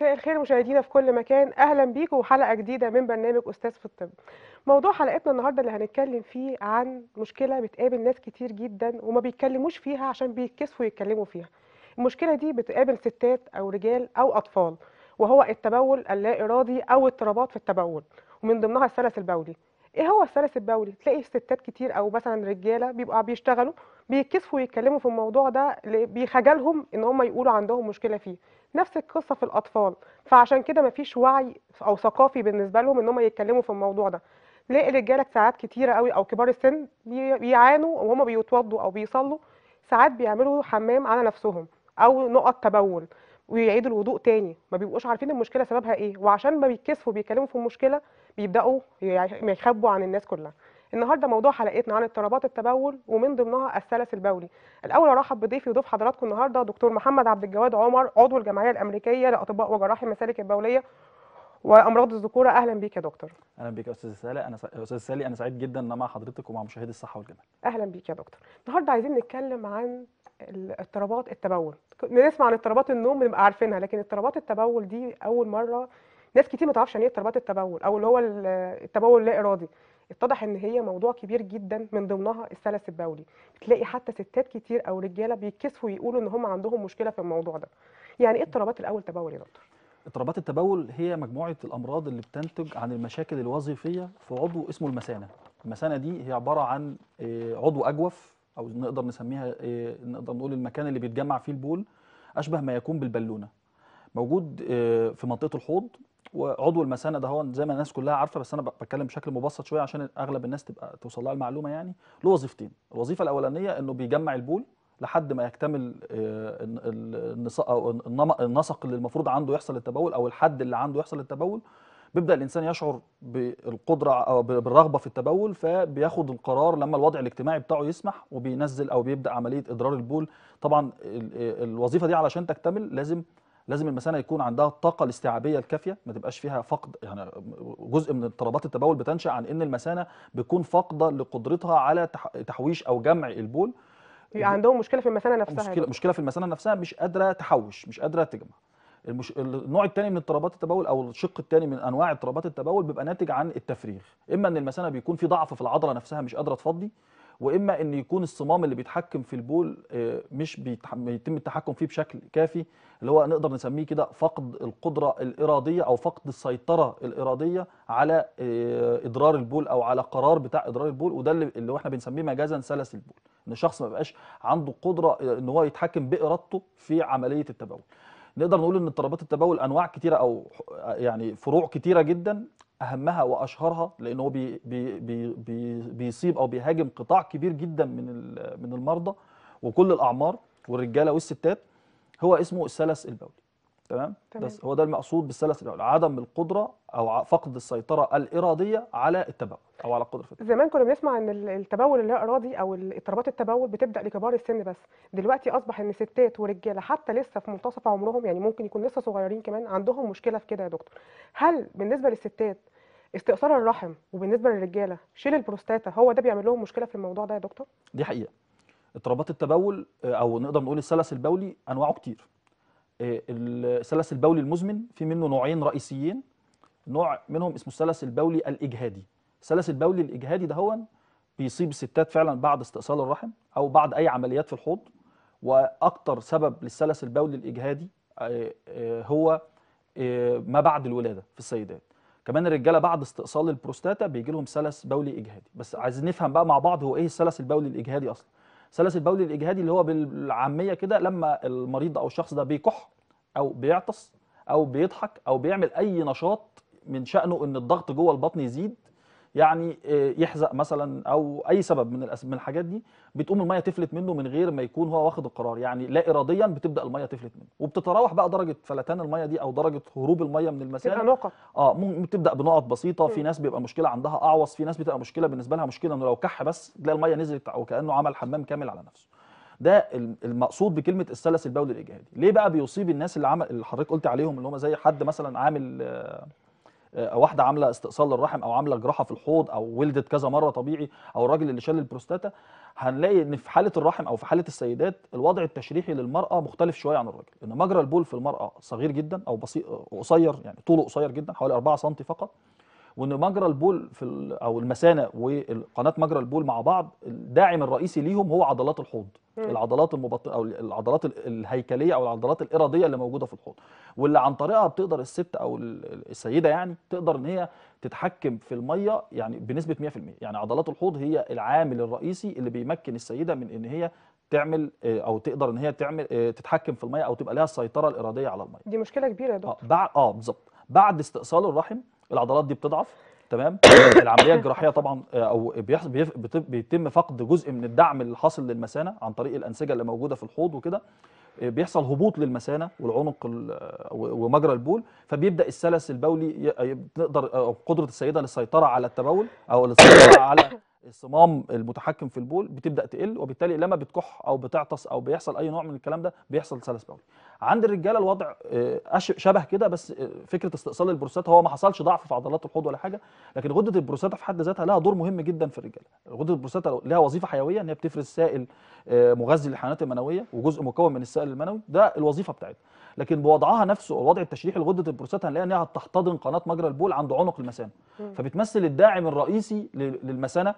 مساء الخير مشاهدينا في كل مكان، اهلا بيكم وحلقه جديده من برنامج استاذ في الطب. موضوع حلقتنا النهارده اللي هنتكلم فيه عن مشكله بتقابل ناس كتير جدا وما بيتكلموش فيها عشان بيتكسفوا يتكلموا فيها. المشكله دي بتقابل ستات او رجال او اطفال، وهو التبول اللا ارادي او اضطرابات في التبول، ومن ضمنها السلس البولي. ايه هو السلس البولي؟ تلاقي ستات كتير او مثلا رجاله بيبقوا بيشتغلوا بيتكسفوا يتكلموا في الموضوع ده، بيخجلهم ان هم يقولوا عندهم مشكله فيه. نفس القصه في الاطفال، فعشان كده مفيش وعي او ثقافي بالنسبه لهم ان هم يتكلموا في الموضوع ده. تلاقي الرجاله ساعات كتيره قوي او كبار السن بيعانوا وهم بيتوضوا او بيصلوا، ساعات بيعملوا حمام على نفسهم او نقط تبول ويعيدوا الوضوء تاني، ما بيبقوش عارفين المشكله سببها ايه، وعشان ما بيتكسفوا بيتكلموا في المشكله بيبداوا يخبوا عن الناس كلها. النهارده موضوع حلقتنا عن اضطرابات التبول ومن ضمنها السلس البولي. الاول ارحب بضيفي وضيف حضراتكم النهارده دكتور محمد عبد الجواد عمر، عضو الجمعيه الامريكيه لاطباء وجراحي المسالك البوليه وامراض الذكوره. اهلا بيك يا دكتور. اهلا بك يا استاذ سالي. استاذ سالي، انا سعيد جدا ان أنا مع حضرتك ومع مشاهدي الصحه والجمال. اهلا بيك يا دكتور. النهارده عايزين نتكلم عن اضطرابات التبول. نسمع عن اضطرابات النوم بنبقى عارفينها، لكن اضطرابات التبول دي اول مره ناس كتير ما تعرفش يعني ايه اضطرابات التبول او اللي هو التبول اللا ارادي. اتضح ان هي موضوع كبير جدا، من ضمنها السلس البولي. بتلاقي حتى ستات كتير او رجاله بيتكسفوا يقولوا ان هم عندهم مشكله في الموضوع ده. يعني ايه اضطرابات الاول تبول يا دكتور؟ اضطرابات التبول هي مجموعه الامراض اللي بتنتج عن المشاكل الوظيفيه في عضو اسمه المثانه. المثانه دي هي عباره عن عضو اجوف، او نقدر نسميها نقدر نقول المكان اللي بيتجمع فيه البول، اشبه ما يكون بالبالونه، موجود في منطقه الحوض. وعضو المثانه ده هو زي ما الناس كلها عارفه، بس انا بتكلم بشكل مبسط شويه عشان اغلب الناس تبقى توصل لها المعلومه. يعني له وظيفتين. الوظيفه الاولانيه انه بيجمع البول لحد ما يكتمل أو النسق اللي المفروض عنده يحصل التبول، او الحد اللي عنده يحصل التبول. بيبدا الانسان يشعر بالقدره او بالرغبه في التبول، فبياخد القرار لما الوضع الاجتماعي بتاعه يسمح، وبينزل او بيبدا عمليه ادرار البول. طبعا الوظيفه دي علشان تكتمل لازم المثانه يكون عندها الطاقه الاستيعابيه الكافيه، ما تبقاش فيها فقد. يعني جزء من اضطرابات التبول بتنشا عن ان المثانه بتكون فاقده لقدرتها على تحويش او جمع البول. بيبقى عندهم مشكله في المثانه نفسها يا دكتور؟ مشكله في المثانه نفسها، مش قادره تحوش، مش قادره تجمع. النوع الثاني من اضطرابات التبول، او الشق الثاني من انواع اضطرابات التبول، بيبقى ناتج عن التفريغ. اما ان المثانه بيكون في ضعف في العضله نفسها مش قادره تفضي، واما ان يكون الصمام اللي بيتحكم في البول مش بيتم التحكم فيه بشكل كافي، اللي هو نقدر نسميه كده فقد القدره الاراديه او فقد السيطره الاراديه على ادرار البول، او على قرار بتاع ادرار البول. وده اللي احنا بنسميه مجازا سلس البول، ان الشخص ما بقاش عنده قدره ان هو يتحكم بارادته في عمليه التبول. نقدر نقول ان اضطرابات التبول انواع كتيره، او يعني فروع كتيره جدا. اهمها واشهرها، لان هو بيصيب او بيهاجم قطاع كبير جدا من المرضى وكل الاعمار والرجاله والستات، هو اسمه السلس البولي. تمام. بس هو ده المقصود بالسلس البولي، عدم القدره او فقد السيطره الاراديه على التبول او على قدره التبول. زمان كنا بنسمع ان التبول اللا ارادي او اضطرابات التبول بتبدا لكبار السن بس، دلوقتي اصبح ان ستات ورجاله حتى لسه في منتصف عمرهم، يعني ممكن يكون لسه صغيرين كمان، عندهم مشكله في كده يا دكتور. هل بالنسبه للستات استئصال الرحم، وبالنسبه للرجاله شيل البروستاتا، هو ده بيعمل لهم مشكله في الموضوع ده يا دكتور؟ دي حقيقه. اضطرابات التبول او نقدر نقول السلس البولي انواعه كتير. السلس البولي المزمن في منه نوعين رئيسيين. نوع منهم اسمه السلس البولي الاجهادي. السلس البولي الاجهادي ده هو بيصيب الستات فعلا بعد استئصال الرحم او بعد اي عمليات في الحوض. واكتر سبب للسلس البولي الاجهادي هو ما بعد الولاده في السيدات. كمان الرجاله بعد استئصال البروستاتا بيجي لهم سلس بولي اجهادي. بس عايزين نفهم بقى مع بعض هو ايه السلس البولي الاجهادي اصلا. السلس البولي الاجهادي اللي هو بالعاميه كده لما المريض او الشخص ده بيكح او بيعطس او بيضحك او بيعمل اي نشاط من شأنه ان الضغط جوه البطن يزيد، يعني يحزق مثلا او اي سبب من الحاجات دي، بتقوم الميه تفلت منه من غير ما يكون هو واخد القرار. يعني لا اراديا بتبدا الميه تفلت منه، وبتتراوح بقى درجه فلتان الميه دي او درجه هروب الميه من تبقى المثانه. نقط. ممكن تبدا بنقط بسيطه. في ناس بيبقى مشكله عندها اعوص، في ناس بتبقى مشكله بالنسبه لها مشكله انه لو كح بس تلاقي الميه نزلت وكانه عمل حمام كامل على نفسه. ده المقصود بكلمه السلس البولي الاجهادي. ليه بقى بيصيب الناس اللي حضرتك قلت عليهم، اللي هم زي حد مثلا عامل واحده عامله استئصال للرحم او عامله جراحه في الحوض او ولدت كذا مره طبيعي، او الراجل اللي شال البروستاتا، هنلاقي ان في حاله الرحم او في حاله السيدات الوضع التشريحي للمراه مختلف شويه عن الراجل، ان مجرى البول في المراه صغير جدا او بسيط قصير، يعني طوله قصير جدا حوالي 4 سم فقط، وان مجرى البول في او المثانه وقناه مجرى البول مع بعض الداعم الرئيسي ليهم هو عضلات الحوض، العضلات المبطنه او العضلات الهيكليه او العضلات الاراديه اللي موجوده في الحوض، واللي عن طريقها بتقدر الست او السيده يعني تقدر ان هي تتحكم في الميه يعني بنسبه 100%. يعني عضلات الحوض هي العامل الرئيسي اللي بيمكن السيده من ان هي تعمل او تقدر ان هي تعمل تتحكم في الميه او تبقى لها السيطره الاراديه على الميه. دي مشكله كبيره يا دكتور. بعد بالظبط بعد استئصال الرحم العضلات دي بتضعف، تمام. العمليه الجراحيه طبعا او بيتم فقد جزء من الدعم اللي حاصل للمثانه عن طريق الانسجه اللي موجوده في الحوض وكده، بيحصل هبوط للمثانه والعنق ومجرى البول، فبيبدا السلس البولي تقدر او قدره السيده للسيطره على التبول او للسيطره على الصمام المتحكم في البول بتبدا تقل، وبالتالي لما بتكح او بتعطس او بيحصل اي نوع من الكلام ده بيحصل سلس بولي. عند الرجاله الوضع شبه كده، بس فكره استئصال البروستاتا هو ما حصلش ضعف في عضلات الحوض ولا حاجه، لكن غده البروستاتا في حد ذاتها لها دور مهم جدا في الرجاله. غده البروستاتا لها وظيفه حيويه ان هي بتفرز سائل مغذي للحيوانات المنويه وجزء مكون من السائل المنوي، ده الوظيفه بتاعتها. لكن بوضعها نفسه او الوضع التشريحي لغده البروستاتا هنلاقي انها تحتضن قناه مجرى البول عند عنق المثانه، فبتمثل الداعم الرئيسي للمثانه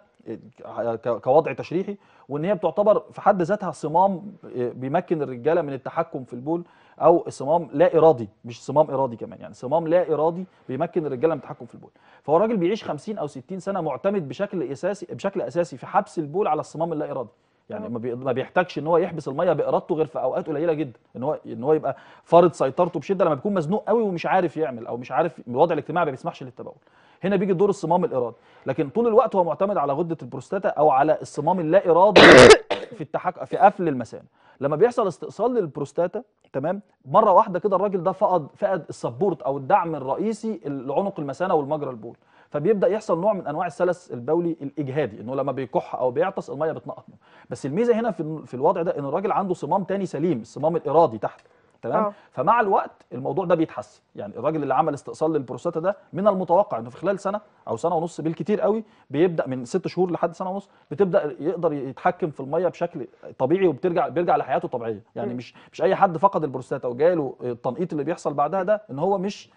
كوضع تشريحي، وان هي بتعتبر في حد ذاتها صمام بيمكن الرجاله من التحكم في البول، او صمام لا ارادي مش صمام ارادي كمان، يعني صمام لا ارادي بيمكن الرجاله من التحكم في البول. فهو الراجل بيعيش 50 او 60 سنه معتمد بشكل اساسي في حبس البول على الصمام اللا ارادي، يعني ما بيحتاجش ان هو يحبس الميه بارادته غير في اوقات قليله جدا، ان هو يبقى فارض سيطرته بشده لما بيكون مزنوق قوي ومش عارف يعمل او مش عارف الوضع الاجتماعي ما بيسمحش للتبول. هنا بيجي دور الصمام الارادي، لكن طول الوقت هو معتمد على غده البروستاتا او على الصمام اللا ارادي في قفل المثانه. لما بيحصل استئصال للبروستاتا تمام، مره واحده كده الراجل ده فقد السبورت او الدعم الرئيسي لعنق المثانه والمجرى البول، فبيبدا يحصل نوع من انواع السلس البولي الاجهادي، انه لما بيكح او بيعطس الميه بتنقط منه. بس الميزه هنا في الوضع ده ان الراجل عنده صمام تاني سليم، الصمام الارادي تحت، تمام. فمع الوقت الموضوع ده بيتحسن، يعني الراجل اللي عمل استئصال للبروستاتا ده من المتوقع انه في خلال سنه او سنه ونص بالكتير قوي بيبدا من 6 شهور لحد سنه ونص بتبدا يقدر يتحكم في الميه بشكل طبيعي بيرجع لحياته طبيعيه، يعني مش اي حد فقد البروستاتا وجاله التنقيط اللي بيحصل بعدها ده ان هو مش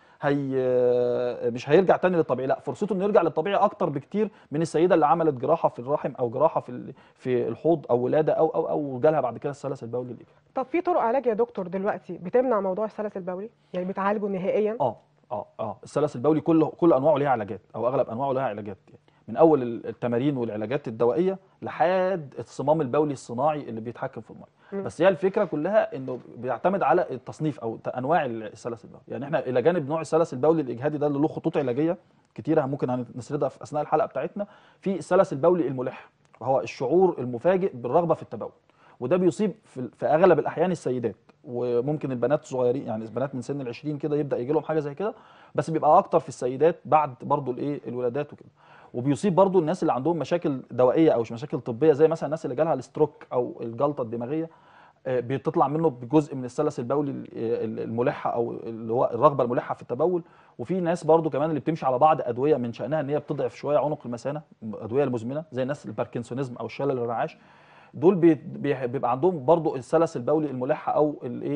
هيرجع تاني للطبيعي، لا فرصته انه يرجع للطبيعي اكتر بكتير من السيده اللي عملت جراحه في الرحم او جراحه في الحوض او ولاده او جالها بعد كده السلس البولي الإجهادي. طب في طرق علاج يا دكتور دلوقتي بتمنع موضوع السلس البولي؟ يعني بتعالجه نهائيا؟ السلس البولي كل انواعه ليها علاجات او اغلب انواعه لها علاجات، يعني من اول التمارين والعلاجات الدوائيه لحد الصمام البولي الصناعي اللي بيتحكم في الميه. بس هي الفكره كلها انه بيعتمد على التصنيف او انواع السلس البولي، يعني احنا الى جانب نوع السلس البولي الاجهادي ده اللي له خطوط علاجيه كتيره ممكن هنسردها في اثناء الحلقه بتاعتنا، في السلس البولي الملح وهو الشعور المفاجئ بالرغبه في التبول، وده بيصيب في اغلب الاحيان السيدات، وممكن البنات الصغيرين يعني البنات من سن ال20 كده يبدا يجي لهم حاجه زي كده، بس بيبقى اكتر في السيدات بعد برضو الولادات وكده. وبيصيب برضو الناس اللي عندهم مشاكل دوائيه او مشاكل طبيه زي مثلا الناس اللي جالها الستروك او الجلطه الدماغيه، بتطلع منه بجزء من السلس البولي الملحه او اللي هو الرغبه الملحه في التبول. وفي ناس برضو كمان اللي بتمشي على بعض ادويه من شانها ان هي بتضعف شويه عنق المثانه، ادويه المزمنه زي الناس الباركنسونيزم او الشلل الرعاش، دول بيبقى عندهم برضو السلس البولي الملح او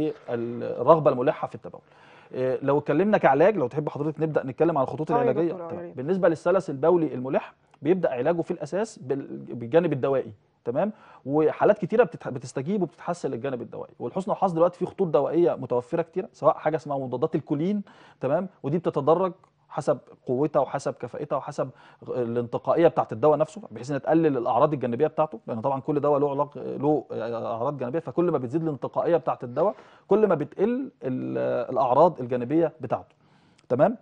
الرغبه الملحه في التبول. لو اتكلمنا كعلاج، لو تحب حضرتك نبدا نتكلم عن الخطوط العلاجيه. بالنسبه للسلس البولي الملح بيبدا علاجه في الاساس بالجانب الدوائي، تمام، وحالات كتيره بتستجيب وبتتحسن للجانب الدوائي، والحسن الحظ دلوقتي في خطوط دوائيه متوفره كتيره، سواء حاجه اسمها مضادات الكولين، تمام، ودي بتتدرج حسب قوتها وحسب كفاءتها وحسب الانتقائيه بتاعه الدواء نفسه، بحيث ان تقلل الاعراض الجانبيه بتاعته، لان طبعا كل دواء له اعراض جانبيه، فكل ما بتزيد الانتقائيه بتاعه الدواء كل ما بتقل الاعراض الجانبيه بتاعته، تمام.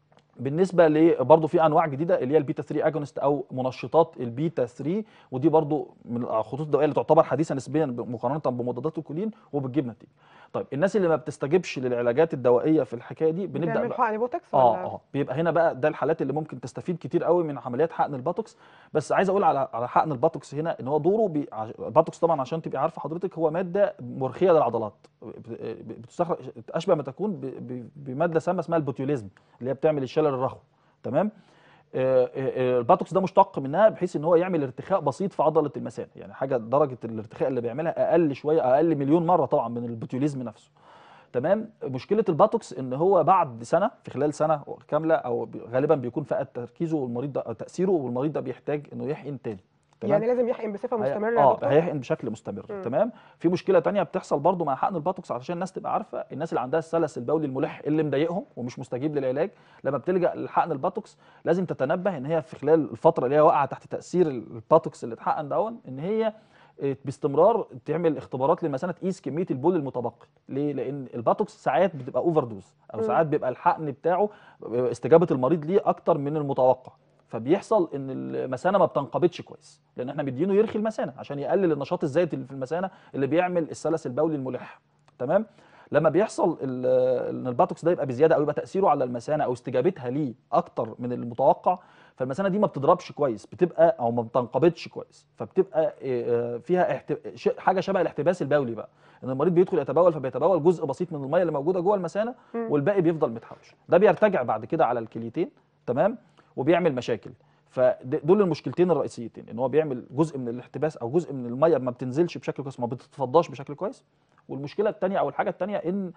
بالنسبه برضه في انواع جديده اللي هي البيتا 3 اجونست او منشطات البيتا 3، ودي برضه من الخطوط الدوائيه اللي تعتبر حديثه نسبيا مقارنه بمضادات الكولين وبتجيب نتيجه. طيب الناس اللي ما بتستجيبش للعلاجات الدوائيه في الحكايه دي بنبدا بتعمل حقن بوتوكس ولا بيبقى هنا بقى ده الحالات اللي ممكن تستفيد كتير قوي من عمليات حقن البوتوكس. بس عايز اقول على حقن البوتوكس هنا ان هو دوره البوتوكس طبعا عشان تبقي عارفه حضرتك هو ماده مرخيه للعضلات، بتستخرج اشبه ما تكون بماده سامه اسمها البوتيوليزم اللي هي بتعمل الشلل الرخوي، تمام. الباتوكس ده مشتق منها بحيث ان هو يعمل ارتخاء بسيط في عضله المثانه، يعني حاجه درجه الارتخاء اللي بيعملها اقل شويه، اقل مليون مره طبعا من البوتيوليزم نفسه. تمام. مشكله الباتوكس ان هو بعد سنه، في خلال سنه كامله او غالبا بيكون فقد تركيزه والمريض ده أو تاثيره، والمريض ده بيحتاج انه يحقن تاني. تمام. يعني لازم يحقن بصفه مستمره يا دكتور؟ هيحقن بشكل مستمر. تمام. في مشكله تانية بتحصل برضو مع حقن الباتوكس، علشان الناس تبقى عارفه، الناس اللي عندها السلس البولي الملح اللي مضايقهم ومش مستجيب للعلاج، لما بتلجا لحقن الباتوكس لازم تتنبه ان هي في خلال الفتره اللي هي واقعه تحت تاثير الباتوكس اللي اتحقن دون، ان هي باستمرار تعمل اختبارات للمثانه تقيس كميه البول المتبقي. ليه؟ لان الباتوكس ساعات بتبقى اوفر دوز، او ساعات بيبقى الحقن بتاعه استجابه المريض ليه اكتر من المتوقع، فبيحصل ان المثانه ما بتنقبضش كويس، لان احنا مدينه يرخي المثانه عشان يقلل النشاط الزايد اللي في المثانه اللي بيعمل السلس البولي الملح. تمام. لما بيحصل ان الباتوكس ده يبقى بزياده، او يبقى تاثيره على المثانه او استجابتها ليه اكتر من المتوقع، فالمثانه دي ما بتضربش كويس، بتبقى او ما بتنقبضش كويس، فبتبقى فيها حاجه شبه الاحتباس البولي بقى، ان المريض بيدخل يتبول فبيتبول جزء بسيط من الميه اللي موجوده جوه المثانه والباقي بيفضل متحوش، ده بيرتجع بعد كده على الكليتين. تمام. وبيعمل مشاكل. فدول المشكلتين الرئيسيتين، ان هو بيعمل جزء من الاحتباس او جزء من الميه ما بتنزلش بشكل كويس، ما بتتفضاش بشكل كويس. والمشكله الثانيه او الحاجه الثانيه ان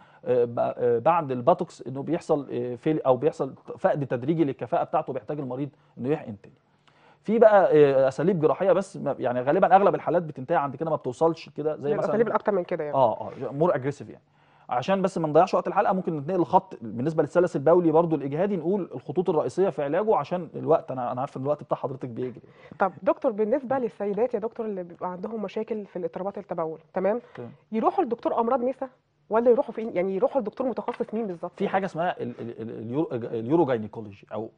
بعد الباتوكس انه بيحصل او بيحصل فقد تدريجي للكفاءه بتاعته، بيحتاج المريض انه يحقن تاني. في بقى اساليب جراحيه، بس يعني غالبا اغلب الحالات بتنتهي عند كده، ما بتوصلش كده زي مثلا الاساليب الاكتر من كده يعني. مور اجريسيف يعني. عشان بس ما نضيعش وقت الحلقه، ممكن نتنقل لخط بالنسبه للسلس البولي برضو الاجهادي، نقول الخطوط الرئيسيه في علاجه عشان الوقت، انا عارف ان الوقت بتاع حضرتك بيجري. طب دكتور، بالنسبه للسيدات يا دكتور اللي بيبقى عندهم مشاكل في الاضطرابات التبول، تمام، يروحوا لدكتور امراض نساء ولا يروحوا فين؟ يعني يروحوا لدكتور متخصص مين بالظبط؟ في حاجه اسمها اليوروجاينيكولوجي او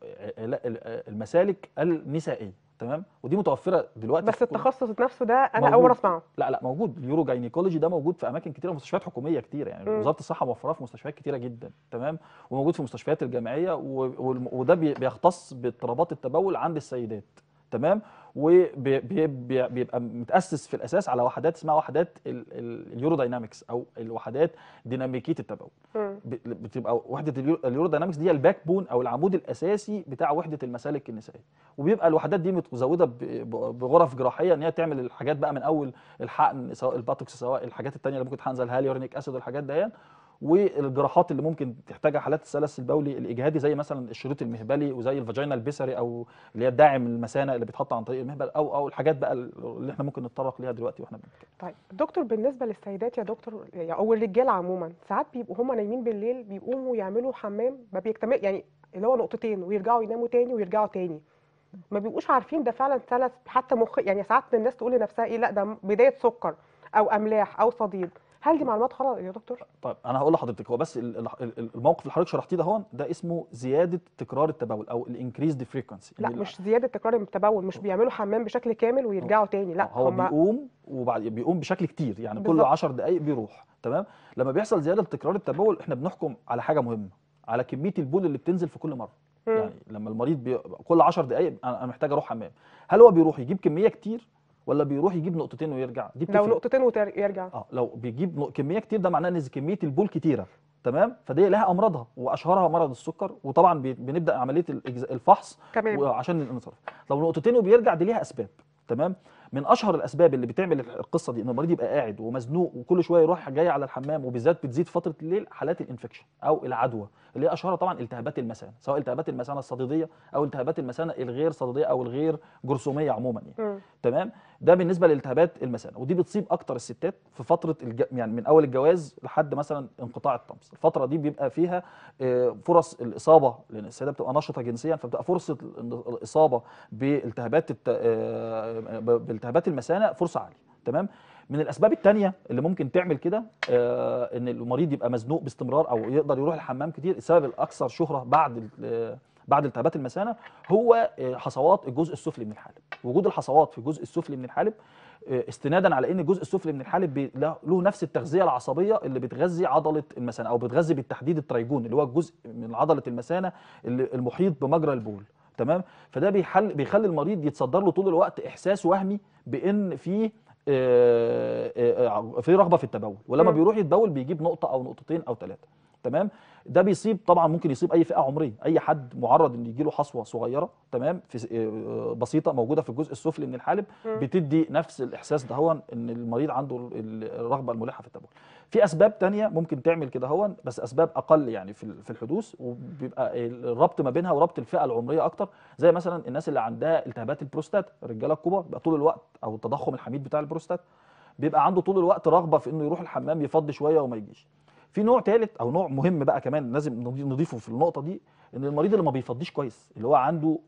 المسالك النسائيه. تمام. ودي متوفره دلوقتي بس التخصص نفسه ده انا موجود. اول مره اسمعه. لا موجود. اليوروجاينيكولوجي ده موجود في اماكن كتيره، مستشفيات حكوميه كتيره، يعني وزاره الصحه موفراه في مستشفيات كتيره جدا. تمام. وموجود في المستشفيات الجامعيه، وده بيختص باضطرابات التبول عند السيدات. تمام. وبيبقى متاسس في الاساس على وحدات اسمها وحدات اليوروداينامكس او الوحدات ديناميكيه التبول. بتبقى وحده اليوروداينامكس دي الباك بون او العمود الاساسي بتاع وحده المسالك النسائيه، وبيبقى الوحدات دي متزوده بغرف جراحيه ان هي تعمل الحاجات بقى من اول الحقن، سواء الباتوكس سواء الحاجات الثانيه اللي ممكن تحقن زي الهاليورونيك اسيد والحاجات دي، والجراحات اللي ممكن تحتاجها حالات السلس البولي الاجهادي، زي مثلا الشريط المهبلي وزي الفاجينال بيسري او اللي هي الداعم المثانه اللي بيتحط عن طريق المهبل، او الحاجات بقى اللي احنا ممكن نتطرق ليها دلوقتي واحنا بنتكلم. طيب دكتور، بالنسبه للسيدات يا دكتور او الرجاله عموما، ساعات بيبقوا هم نايمين بالليل بيقوموا يعملوا حمام ما بيكتمل، يعني اللي هو نقطتين ويرجعوا يناموا تاني ويرجعوا تاني، ما بيبقوش عارفين ده فعلا سلس حتى يعني ساعات الناس تقول لنفسها ايه، لا ده بدايه سكر او املاح او صديد. هل دي معلومات خطأ يا دكتور؟ طيب انا هقول لحضرتك، هو بس الموقف اللي حضرتك شرحتيه ده اسمه زياده تكرار التبول او الانكريزد فريكونسي. لا مش زياده تكرار التبول، مش بيعملوا حمام بشكل كامل ويرجعوا تاني، لا هو بيقوم وبعد بيقوم بشكل كتير، يعني بالزبط. كل 10 دقائق بيروح. تمام. لما بيحصل زياده تكرار التبول احنا بنحكم على حاجه مهمه، على كميه البول اللي بتنزل في كل مره. يعني لما المريض كل 10 دقائق انا محتاج اروح حمام، هل هو بيروح يجيب كميه كتير ولا بيروح يجيب نقطتين ويرجع؟ دي بتفرق. لو نقطتين ويرجع لو بيجيب كميه كتير ده معناه ان كميه البول كتيره. تمام. فدي لها امراضها واشهرها مرض السكر، وطبعا بنبدا عمليه الفحص عشان نصرف. لو نقطتين وبيرجع دي ليها اسباب. تمام. من اشهر الاسباب اللي بتعمل القصه دي ان المريض يبقى قاعد ومزنوق وكل شويه يروح جاي على الحمام، وبالذات بتزيد فتره الليل حالات الانفكشن او العدوى، اللي هي اشهرها طبعا التهابات المثانه، سواء التهابات المثانه الصديديه او التهابات المثانه الغير صديديه او الغير جرثوميه عموما يعني. تمام. ده بالنسبه لالتهابات المثانه، ودي بتصيب اكتر الستات في فتره يعني من اول الجواز لحد مثلا انقطاع الطمس. الفتره دي بيبقى فيها فرص الاصابه، لان السيده بتبقى نشطه جنسيا، فبتبقى فرصه الاصابه بالتهابات المثانه فرصه عاليه. تمام. من الاسباب الثانيه اللي ممكن تعمل كده ان المريض يبقى مزنوق باستمرار او يقدر يروح الحمام كتير، السبب الاكثر شهره بعد التهابات المثانه هو حصوات الجزء السفلي من الحالب. وجود الحصوات في الجزء السفلي من الحالب استنادا على ان الجزء السفلي من الحالب له نفس التغذيه العصبيه اللي بتغذي عضله المثانه، او بتغذي بالتحديد الترايجون اللي هو الجزء من عضله المثانه المحيط بمجرى البول. تمام. فده بيخلي المريض يتصدر له طول الوقت احساس وهمي بان في رغبه في التبول، ولما بيروح يتبول بيجيب نقطه او نقطتين او ثلاثه. تمام. ده بيصيب طبعا، ممكن يصيب اي فئه عمريه، اي حد معرض ان يجي له حصوه صغيره تمام في بسيطه موجوده في الجزء السفلي من الحالب، مم. بتدي نفس الاحساس ده هو ان المريض عنده الرغبه الملحه في التبول. في اسباب تانية ممكن تعمل كده هو، بس اسباب اقل يعني في الحدوث، وبيبقى الربط ما بينها وربط الفئه العمريه اكتر، زي مثلا الناس اللي عندها التهابات البروستات، الرجاله الكبار بيبقى طول الوقت، او التضخم الحميد بتاع البروستات، بيبقى عنده طول الوقت رغبه في انه يروح الحمام يفضي شويه وما يجيش. في نوع ثالث او نوع مهم بقى كمان لازم نضيفه في النقطه دي، ان المريض اللي ما بيفضيش كويس، اللي هو عنده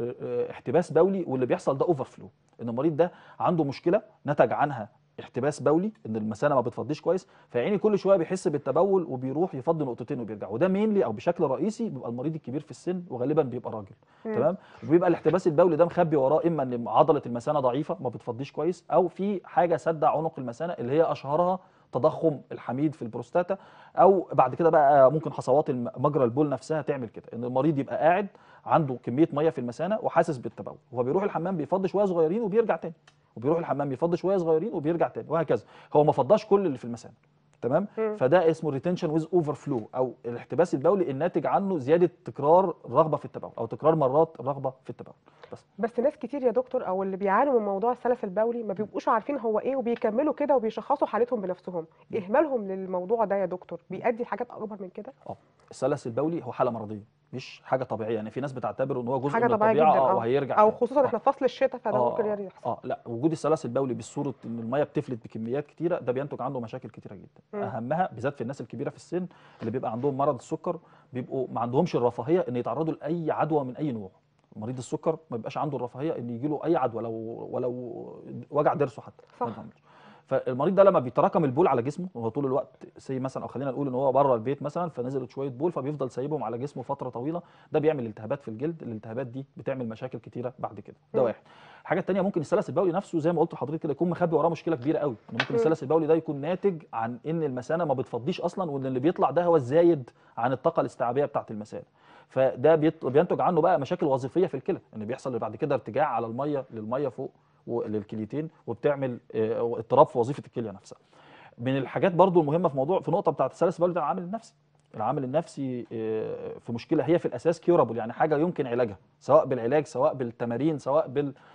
احتباس بولي، واللي بيحصل ده اوفر فلو، ان المريض ده عنده مشكله نتج عنها احتباس بولي، ان المثانه ما بتفضيش كويس، فعيني كل شويه بيحس بالتبول وبيروح يفضي نقطتين وبيرجع، وده مينلي او بشكل رئيسي بيبقى المريض الكبير في السن، وغالبا بيبقى راجل. مم. تمام. وبيبقى الاحتباس البولي ده مخبي وراه اما ان عضله المثانه ضعيفه ما بتفضيش كويس، او في حاجه سد عنق المثانه اللي هي اشهرها تضخم الحميد في البروستاتا، او بعد كده بقى ممكن حصوات مجرى البول نفسها تعمل كده، ان المريض يبقى قاعد عنده كميه ميه في المثانه وحاسس بالتبول، وهو بيروح الحمام بيفضي شويه صغيرين وبيرجع تاني، وبيروح الحمام بيفضي شويه صغيرين وبيرجع تاني، وهكذا. هو ما فضاش كل اللي في المثانه. تمام. مم. فده اسمه ريتنشن ويز اوفر فلو، او الاحتباس البولي الناتج عنه زياده تكرار الرغبه في التبول، او تكرار مرات الرغبه في التبول. بس ناس كتير يا دكتور او اللي بيعانوا من موضوع السلس البولي ما بيبقوش عارفين هو ايه، وبيكملوا كده وبيشخصوا حالتهم بنفسهم. اهمالهم للموضوع ده يا دكتور بيؤدي لحاجات اكبر من كده. السلس البولي هو حاله مرضيه مش حاجه طبيعيه، يعني في ناس بتعتبر ان هو جزء حاجه من طبيعيه الطبيعه جدا، وهيرجع او تاني. خصوصا احنا في فصل الشتاء فده ممكن يحصل. لا، وجود السلس البولي بالصوره ان الميه بتفلت بكميات كتيره، ده بينتج عنه مشاكل كتيره جدا. مم. اهمها بالذات في الناس الكبيره في السن اللي بيبقى عندهم مرض السكر، بيبقوا ما عندهمش الرفاهيه ان يتعرضوا لاي عدوى من اي نوع. مريض السكر ما بيبقاش عنده الرفاهيه ان يجي له اي عدوى، ولو وجع ضرسه حتى. صح. ما يتعملش. فالمريض ده لما بيتراكم البول على جسمه وهو طول الوقت مثلا، او خلينا نقول ان هو بره البيت مثلا، فنزلت شويه بول فبيفضل سايبهم على جسمه فتره طويله، ده بيعمل التهابات في الجلد، الالتهابات دي بتعمل مشاكل كتيره بعد كده. ده مم. واحد. الحاجه الثانيه، ممكن السلس البولي نفسه زي ما قلت لحضرتك كده يكون مخبي وراه مشكله كبيره قوي، ان ممكن مم. السلس البولي ده يكون ناتج عن ان المثانه ما بتفضيش اصلا، وان اللي بيطلع ده هو الزايد عن الطاقه الاستيعابيه بتاعه المثانه. فده بينتج عنه بقى مشاكل وظيفيه في الكلى، ان بيحصل بعد كده ارتجاع على للميه فوق وللكليتين، وبتعمل اضطراب في وظيفه الكليه نفسها. من الحاجات برضو المهمه في نقطه بتاعه السلس البولي ده العامل النفسي. العامل النفسي في مشكله هي في الاساس كيورابل، يعني حاجه يمكن علاجها، سواء بالعلاج سواء بالتمارين سواء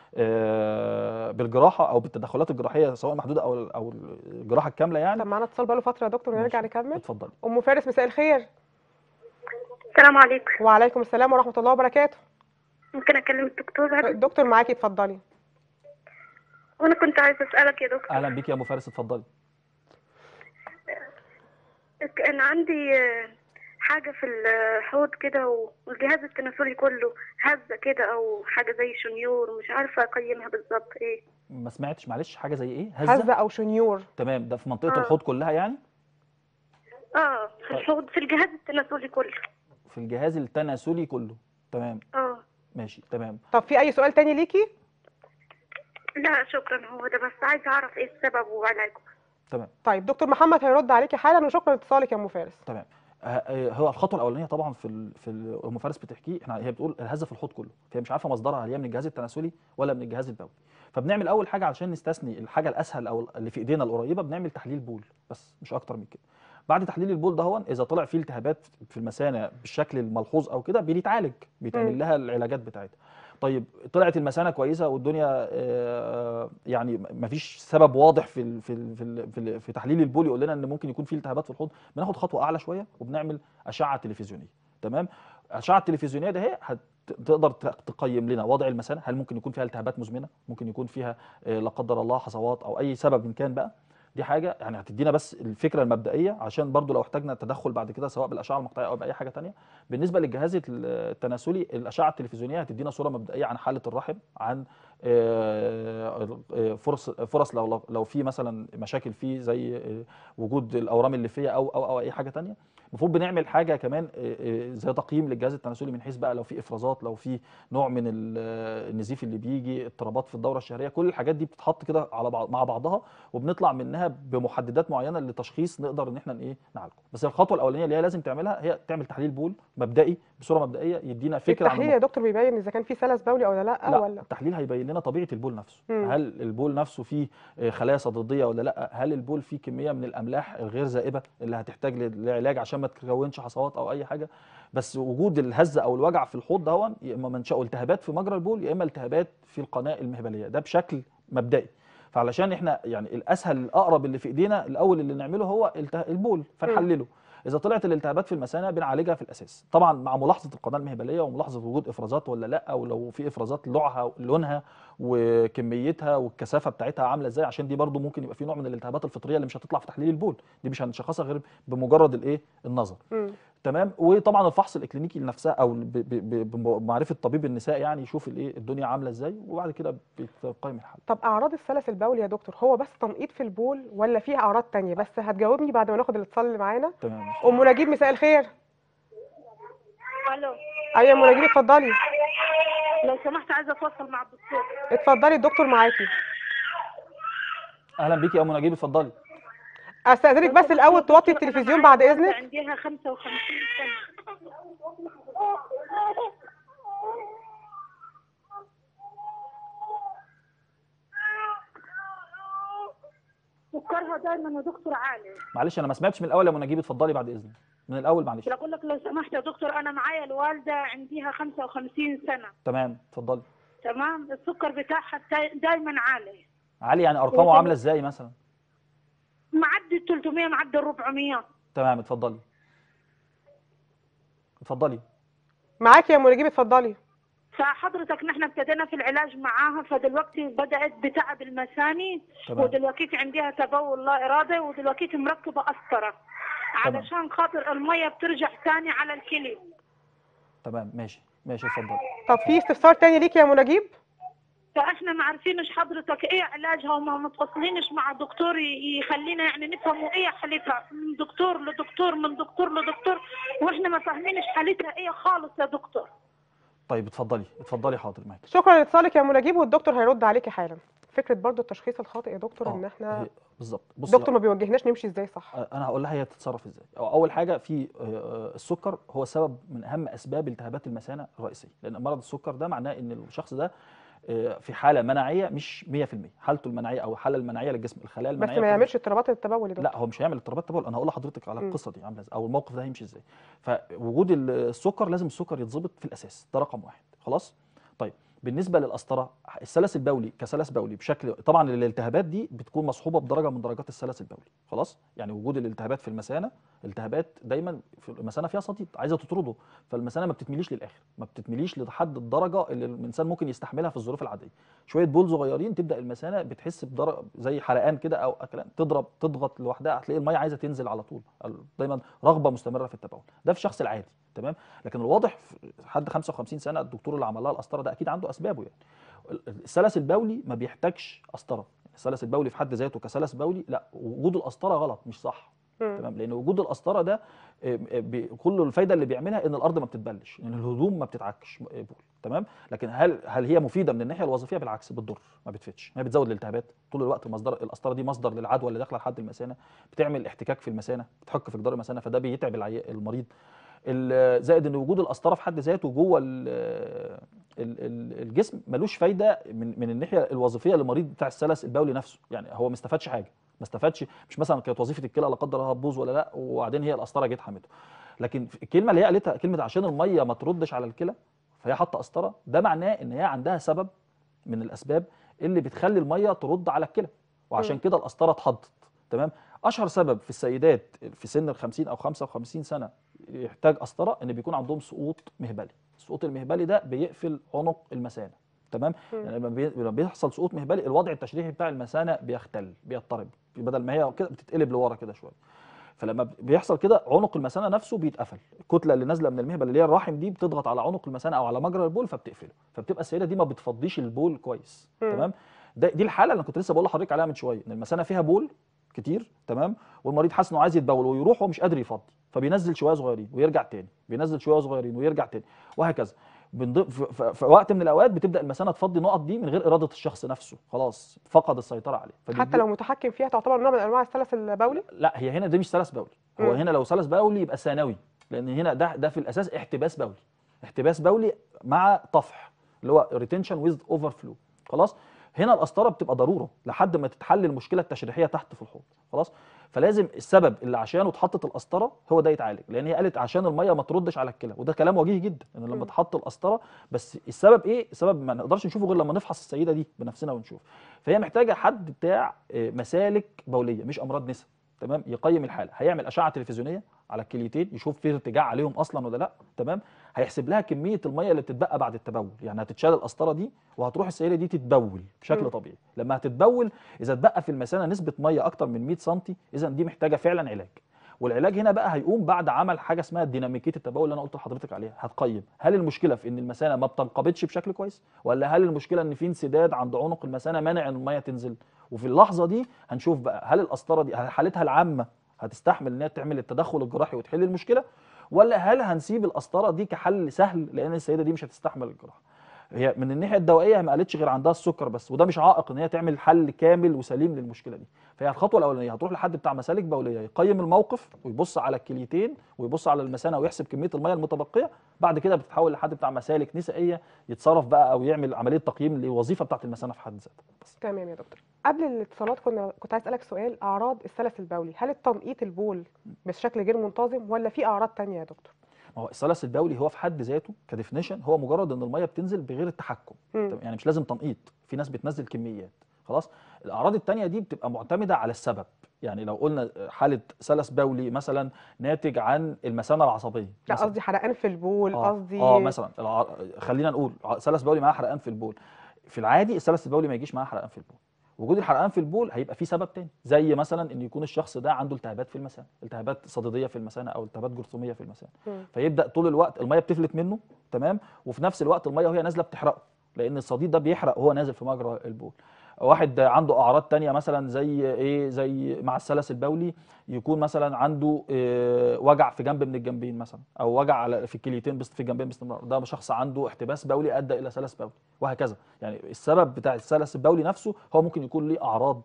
بالجراحه او بالتدخلات الجراحيه سواء محدوده او الجراحه الكامله يعني. طب معانا اتصال بقاله فتره يا دكتور ونرجع ماشي. نكمل. اتفضلي. ام فارس، مساء الخير. السلام عليكم. وعليكم السلام ورحمه الله وبركاته. ممكن اكلم الدكتور؟ الدكتور معاكي، اتفضلي. وانا كنت عايزه اسالك يا دكتور. اهلا بيك يا ام فارس، اتفضلي. انا عندي حاجه في الحوض كده، والجهاز التناسلي كله هزه كده، او حاجه زي شنيور، مش عارفه اقيمها بالظبط ايه. ما سمعتش، معلش، حاجه زي ايه؟ هزه او شنيور. تمام. ده في منطقه الحوض كلها يعني؟ في الحوض، في الجهاز التناسلي كله. في الجهاز التناسلي كله. تمام. ماشي. تمام. طب في اي سؤال تاني ليكي؟ لا شكرا، هو ده بس، عايزه اعرف ايه السبب وعلاجه. تمام. طيب دكتور محمد هيرد عليكي حالا، وشكرا لاتصالك يا ام فارس. تمام. هو الخطوه الاولانيه طبعا ام فارس بتحكي، هي بتقول الهزه في الحوض كله، فهي مش عارفه مصدرها، هل هي من الجهاز التناسلي ولا من الجهاز البولي. فبنعمل اول حاجه عشان نستثني الحاجه الاسهل او اللي في ايدينا القريبه، بنعمل تحليل بول بس، مش اكتر من كده. بعد تحليل البول ده اذا طلع فيه التهابات في المثانه بالشكل الملحوظ او كده، بنتعالج، بيتعمل لها العلاجات بتاعتها. طيب طلعت المثانه كويسه والدنيا يعني مفيش سبب واضح في تحليل البول يقول لنا ان ممكن يكون في التهابات في الحوض، بناخد خطوه اعلى شويه وبنعمل اشعه تلفزيونيه. تمام. الاشعه التلفزيونيه ده تقدر تقيم لنا وضع المثانه، هل ممكن يكون فيها التهابات مزمنه، ممكن يكون فيها لا قدر الله حصوات او اي سبب ان كان بقى. دي حاجه يعني هتدينا بس الفكره المبدئيه، عشان برضو لو احتاجنا التدخل بعد كده سواء بالاشعه المقطعيه او باي حاجه ثانيه. بالنسبه للجهاز التناسلي، الاشعه التلفزيونيه هتدينا صوره مبدئيه عن حاله الرحم، عن فرص لو في مثلا مشاكل فيه زي وجود الاورام الليفيه او اي حاجه ثانيه. المفروض بنعمل حاجه كمان زي تقييم للجهاز التناسلي، من حيث بقى لو في افرازات، لو في نوع من النزيف اللي بيجي، اضطرابات في الدوره الشهريه، كل الحاجات دي بتتحط كده على مع بعضها، وبنطلع منها بمحددات معينه لتشخيص نقدر ان احنا نعالجه. بس الخطوه الاولانيه اللي هي لازم تعملها هي تعمل تحليل بول مبدئي بصوره مبدئيه يدينا فكره عن التحليل يا دكتور بيبين اذا كان في سلس بولي او لا ولا؟ التحليل هيبين لنا طبيعه البول نفسه. هل البول نفسه فيه خلايا صديديه ولا لا؟ هل البول فيه كميه من الاملاح الغير ذائبه اللي هتحتاج لعلاج عشان عشان ما تكونش حصوات او اي حاجه. بس وجود الهزه او الوجع في الحوض ده يا اما منشأه التهابات في مجرى البول يا اما التهابات في القناه المهبليه، ده بشكل مبدئي. فعلشان احنا يعني الاسهل الاقرب اللي في ايدينا الاول اللي نعمله هو البول، فنحلله. اذا طلعت الالتهابات في المثانه بنعالجها في الاساس، طبعا مع ملاحظه القناه المهبليه وملاحظه وجود افرازات ولا لا، او لو في افرازات لونها وكميتها والكثافه بتاعتها عامله ازاي، عشان دي برضو ممكن يبقى في نوع من الالتهابات الفطريه اللي مش هتطلع في تحليل البول، دي مش هنشخصها غير بمجرد النظر. تمام. وطبعا الفحص الاكلينيكي لنفسها او بمعرفه طبيب النساء يعني يشوف الدنيا عامله ازاي، وبعد كده بيتقيم الحاله. طب اعراض السلس البولي يا دكتور هو بس تنقيط في البول ولا فيها اعراض تانية؟ بس هتجاوبني بعد ما ناخد الاتصال اللي معانا. تمام. ام نجيب مساء الخير. الو. ايوه يا ام نجيب اتفضلي. لو سمحت عايزه اتواصل مع الدكتور. اتفضلي الدكتور معاكي. اهلا بيكي يا ام نجيب، اتفضلي. استاذنك بس الاول توطي التلفزيون بعد اذنك. عندها 55 سنه. سكرها دايما يا دكتور عالي. معلش انا ما سمعتش من الاول يا ام نجيب، اتفضلي بعد اذنك من الاول معلش. بقول لك لو سمحت يا دكتور، انا معايا الوالده عندها 55 سنه. تمام اتفضلي. تمام. السكر بتاعها دايما عالي. عالي يعني ارقامه عامله ازاي مثلا؟ معدي 300 معدي 400. تمام اتفضلي. اتفضلي. معاكي يا ام نجيب اتفضلي. فحضرتك نحن ابتدينا في العلاج معاها، فدلوقتي بدأت بتعب المثاني. تمام. ودلوقتي عندها تبول لا إرادي، ودلوقتي مركبة قسطرة علشان خاطر المية بترجع ثاني على الكلى. تمام ماشي اتفضلي. طب في استفسار تاني ليكي يا ام نجيب؟ فاحنا ما عارفينش حضرتك ايه علاجها، وما متواصلينش مع دكتور يخلينا يعني نفهموا ايه حالتها، من دكتور لدكتور من دكتور لدكتور، واحنا ما فاهمينش حالتها ايه خالص يا دكتور. طيب اتفضلي حاضر معاكي. شكرا لاتصالك يا ام نجيب والدكتور هيرد عليكي حالا. فكره برضو التشخيص الخاطئ يا دكتور ان احنا بالظبط. الدكتور ما بيوجهناش نمشي ازاي صح. انا هقول لها هي تتصرف ازاي. اول حاجه في السكر هو سبب من اهم اسباب التهابات المثانه الرئيسيه، لان مرض السكر ده معناه ان الشخص ده في حاله مناعيه مش 100%، حالته المناعيه او الحاله المناعيه للجسم، الخلايا المناعيه بس ما يعملش اضطرابات التبول يا دكتور. لا هو مش هيعمل اضطرابات تبول، انا هقول لحضرتك على القصه دي عامله ازاي او الموقف ده هيمشي ازاي. فوجود السكر لازم السكر يتظبط في الاساس، ده رقم واحد. خلاص. طيب بالنسبه للقسطره، السلس البولي كسلس بولي بشكل طبعا الالتهابات دي بتكون مصحوبه بدرجه من درجات السلس البولي. خلاص. يعني وجود الالتهابات في المثانه، التهابات دايما في المثانه فيها صديد عايزه تطرده، فالمثانه ما بتتمليش للاخر، ما بتتمليش لحد الدرجه اللي الانسان ممكن يستحملها في الظروف العاديه. شويه بول صغيرين تبدا المثانه بتحس بدرجه زي حرقان كده او اكلان، تضغط لوحدها، هتلاقي الميه عايزه تنزل على طول، دايما رغبه مستمره في التبول. ده في الشخص العادي. تمام. لكن الواضح في حد 55 سنه الدكتور اللي عمل لها القسطره ده اكيد عنده اسبابه. يعني السلس البولي ما بيحتاجش قسطره، السلس البولي في حد ذاته كسلس بولي لا، وجود القسطره غلط مش صح. تمام. لان وجود القسطره ده كل الفايده اللي بيعملها ان الارض ما بتتبلش، ان الهدوم ما بتتعكش بول. تمام. لكن هل هي مفيده من الناحيه الوظيفيه؟ بالعكس بتضر، ما بتفيدش، هي بتزود الالتهابات طول الوقت. مصدر القسطره دي مصدر للعدوى اللي داخله لحد المثانه، بتعمل احتكاك في المثانه، بتحك في جدار المثانه، فده بيتعب المريض. زائد ان وجود القسطره في حد ذاته جوه الجسم ملوش فايده من الناحيه الوظيفيه للمريض بتاع السلس البولي نفسه. يعني هو ما استفادش حاجه، ما استفادش، مش مثلا كانت وظيفه الكلى لا قدر الله هتبوظ ولا لا وبعدين هي القسطره جت حمته. لكن الكلمه اللي هي قالتها كلمه عشان الميه ما تردش على الكلى فهي حاطه قسطره، ده معناه ان هي عندها سبب من الاسباب اللي بتخلي الميه ترد على الكلى، وعشان كده القسطره اتحطت. تمام. اشهر سبب في السيدات في سن ال 50 او 55 سنه يحتاج قسطره ان بيكون عندهم سقوط مهبلي. السقوط المهبلي ده بيقفل عنق المثانه. تمام. يعني لما بيحصل سقوط مهبلي الوضع التشريحي بتاع المثانه بيختل، بيضطرب، بدل ما هي كده بتتقلب لورا كده شويه. فلما بيحصل كده عنق المثانه نفسه بيتقفل، الكتله اللي نازله من المهبل اللي هي الرحم دي بتضغط على عنق المثانه او على مجرى البول فبتقفله، فبتبقى السيده دي ما بتفضيش البول كويس. تمام. دي الحاله اللي كنت لسه بقول لحضرتك عليها من شويه، ان المثانه فيها بول كتير. تمام. والمريض حاسس انه عايز يتبول ويروح ومش قادر يفضي، فبينزل شويه صغيرين ويرجع تاني، بينزل شويه صغيرين ويرجع تاني، وهكذا. في وقت من الاوقات بتبدا المثانه تفضي النقط دي من غير اراده الشخص نفسه، خلاص فقد السيطره عليه. حتى لو متحكم فيها تعتبر نوع من انواع السلس البولي؟ لا هي هنا دي مش سلس بولي، هو هنا لو سلس بولي يبقى ثانوي، لان هنا ده في الاساس احتباس بولي، احتباس بولي مع طفح اللي هو ريتنشن ويز اوفر فلو. خلاص. هنا القسطره بتبقى ضروره لحد ما تتحل المشكله التشريحيه تحت في الحوض، خلاص. فلازم السبب اللي عشانه اتحطت القسطره هو ده يتعالج، لان هي قالت عشان الميه ما تردش على الكلى، وده كلام وجيه جدا ان لما تحط القسطره. بس السبب ايه؟ السبب ما نقدرش نشوفه غير لما نفحص السيده دي بنفسنا ونشوف. فهي محتاجه حد بتاع مسالك بوليه مش امراض نسا، تمام، يقيم الحاله، هيعمل اشعه تلفزيونيه على الكليتين يشوف في ارتجاع عليهم اصلا ولا لا، تمام. هيحسب لها كميه الميه اللي بتتبقى بعد التبول، يعني هتتشال القسطره دي وهتروح السيده دي تتبول بشكل طبيعي. لما هتتبول اذا اتبقى في المثانه نسبه ميه اكتر من 100 سم، اذا دي محتاجه فعلا علاج. والعلاج هنا بقى هيقوم بعد عمل حاجه اسمها ديناميكيه التبول اللي انا قلت لحضرتك عليها. هتقيم هل المشكله في ان المثانه ما بتنقبضش بشكل كويس، ولا هل المشكله ان في انسداد عند عنق المثانه مانع ان الميه تنزل. وفي اللحظه دي هنشوف بقى هل القسطره دي حالتها العامه هتستحمل ان هي تعمل التدخل الجراحي وتحل المشكله، ولا هل هنسيب القسطره دي كحل سهل لان السيده دي مش هتستحمل الجراحه. هي من الناحيه الدوائيه ما قالتش غير عندها السكر بس، وده مش عائق ان هي تعمل حل كامل وسليم للمشكله دي. فهي الخطوه الاولانيه هتروح لحد بتاع مسالك بوليه يقيم الموقف ويبص على الكليتين ويبص على المثانه ويحسب كميه الميه المتبقيه. بعد كده بتتحول لحد بتاع مسالك نسائيه يتصرف بقى او يعمل عمليه تقييم للوظيفه بتاعه المثانه في حد ذاتها. تمام يا دكتور. قبل الاتصالات كنت عايز اسالك سؤال، اعراض السلس البولي، هل التنقيط البول بشكل غير منتظم ولا في اعراض تانية يا دكتور؟ ما هو السلس البولي هو في حد ذاته كديفينيشن هو مجرد ان الميه بتنزل بغير التحكم، يعني مش لازم تنقيط، في ناس بتنزل كميات، خلاص. الاعراض التانية دي بتبقى معتمده على السبب. يعني لو قلنا حاله سلس بولي مثلا ناتج عن المثانه العصبيه، لا قصدي حرقان في البول، قصدي مثلا خلينا نقول سلس بولي معاه حرقان في البول. في العادي السلس البولي ما يجيش معاه حرقان في البول. وجود الحرقان في البول هيبقى فيه سبب تاني، زي مثلا ان يكون الشخص ده عنده التهابات في المثانه، التهابات صديديه في المثانه او التهابات جرثوميه في المثانه، فيبدا طول الوقت الميه بتفلت منه، تمام، وفي نفس الوقت الميه وهي نازله بتحرقه، لان الصديد ده بيحرق وهو نازل في مجرى البول. واحد عنده اعراض تانية مثلا زي ايه، زي مع السلس البولي يكون مثلا عنده وجع في جنب من الجنبين مثلا، او وجع في الكليتين في الجنبين باستمرار، ده شخص عنده احتباس بولي ادى الى سلس بولي، وهكذا. يعني السبب بتاع السلس البولي نفسه هو ممكن يكون ليه اعراض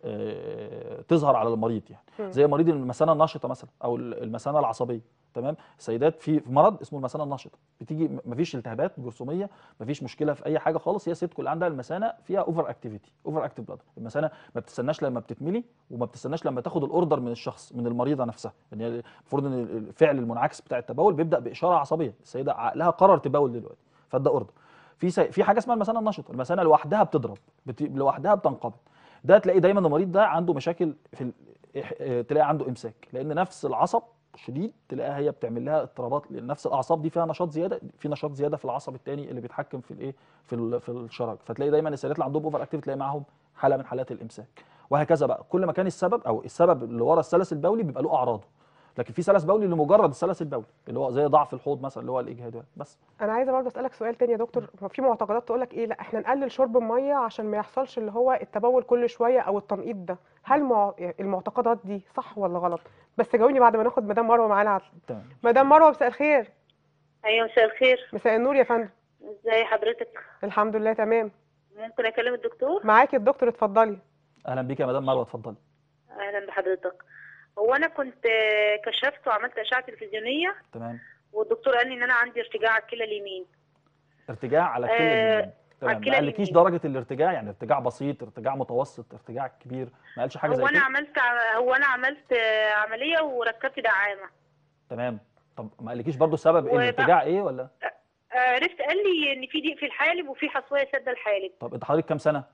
تظهر على المريض، يعني زي مريض المثانه النشطه مثلا او المثانه العصبيه، تمام. السيدات في مرض اسمه المثانه النشطه، بتيجي مفيش التهابات جرثوميه، مفيش مشكله في اي حاجه خالص، هي الست كل عندها المثانه فيها اوفر اكتيفيتي، اوفر اكتيف بلاد. المثانه ما بتستناش لما بتتملي وما بتستناش لما تاخد الاوردر من الشخص من المريضه نفسها، يعني المفروض ان الفعل المنعكس بتاع التبول بيبدا باشاره عصبيه، السيده عقلها قرر تبول دلوقتي فده اوردر. في حاجه اسمها المثانه النشطه، المثانه لوحدها بتضرب، لوحدها بتنقبض، ده تلاقي دايما المريض ده عنده مشاكل في تلاقي عنده امساك، لان نفس العصب شديد تلاقيها هي بتعمل لها اضطرابات، لان نفس الاعصاب دي فيها نشاط زياده، في نشاط زياده في العصب الثاني اللي بيتحكم في الايه في الشرج، فتلاقي دايما السيدات اللي عندهم اوفر اكتيف تلاقي معاهم حاله من حالات الامساك، وهكذا بقى. كل ما كان السبب او السبب اللي ورا السلس البولي بيبقى له اعراضه، لكن في سلس بولي لمجرد السلس البولي اللي هو زي ضعف الحوض مثلا اللي هو الاجهاد بس. انا عايزه برضه اسالك سؤال تاني يا دكتور، في معتقدات تقول لك ايه، لا احنا نقلل شرب الميه عشان ما يحصلش اللي هو التبول كل شويه او التنقيط ده، هل المعتقدات دي صح ولا غلط؟ بس جاوبني بعد ما ناخد مدام مروه معانا. تمام. مدام مروه مساء الخير. ايوه مساء الخير. مساء النور يا فندم. ازي حضرتك؟ الحمد لله تمام. ممكن اكلم الدكتور؟ معاكي الدكتور، اتفضلي. اهلا بيك يا مدام مروه، اتفضلي. اهلا بحضرتك. هو انا كنت كشفت وعملت اشعه تلفزيونيه، تمام، والدكتور قال لي ان انا عندي ارتجاع على الكلى اليمين. ارتجاع على الكلى اليمين، تمام. ما قالكيش درجه الارتجاع، يعني ارتجاع بسيط، ارتجاع متوسط، ارتجاع كبير، ما قالش حاجه زي كده؟ هو انا عملت عمليه وركبت دعامه. تمام. طب ما قالكيش برضه سبب الارتجاع ايه ولا؟ عرفت، قال لي ان في ضيق في الحالب وفي حصويه سد الحالب. طب انت حضرتك كام سنه؟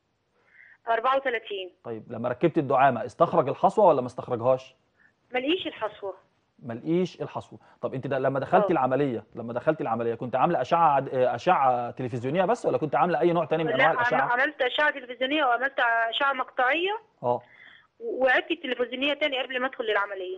34. طيب لما ركبت الدعامه استخرج الحصوه ولا ما استخرجهاش؟ ما لقيش الحصوه. ما لقيش الحصوه. طب انت لما دخلتي العمليه كنت عامله اشعه تلفزيونيه بس ولا كنت عامله اي نوع تاني من انواع الاشعه؟ لا، عملت اشعه تلفزيونيه وعملت اشعه مقطعيه. وعدت التلفزيونيه تاني قبل ما ادخل للعمليه.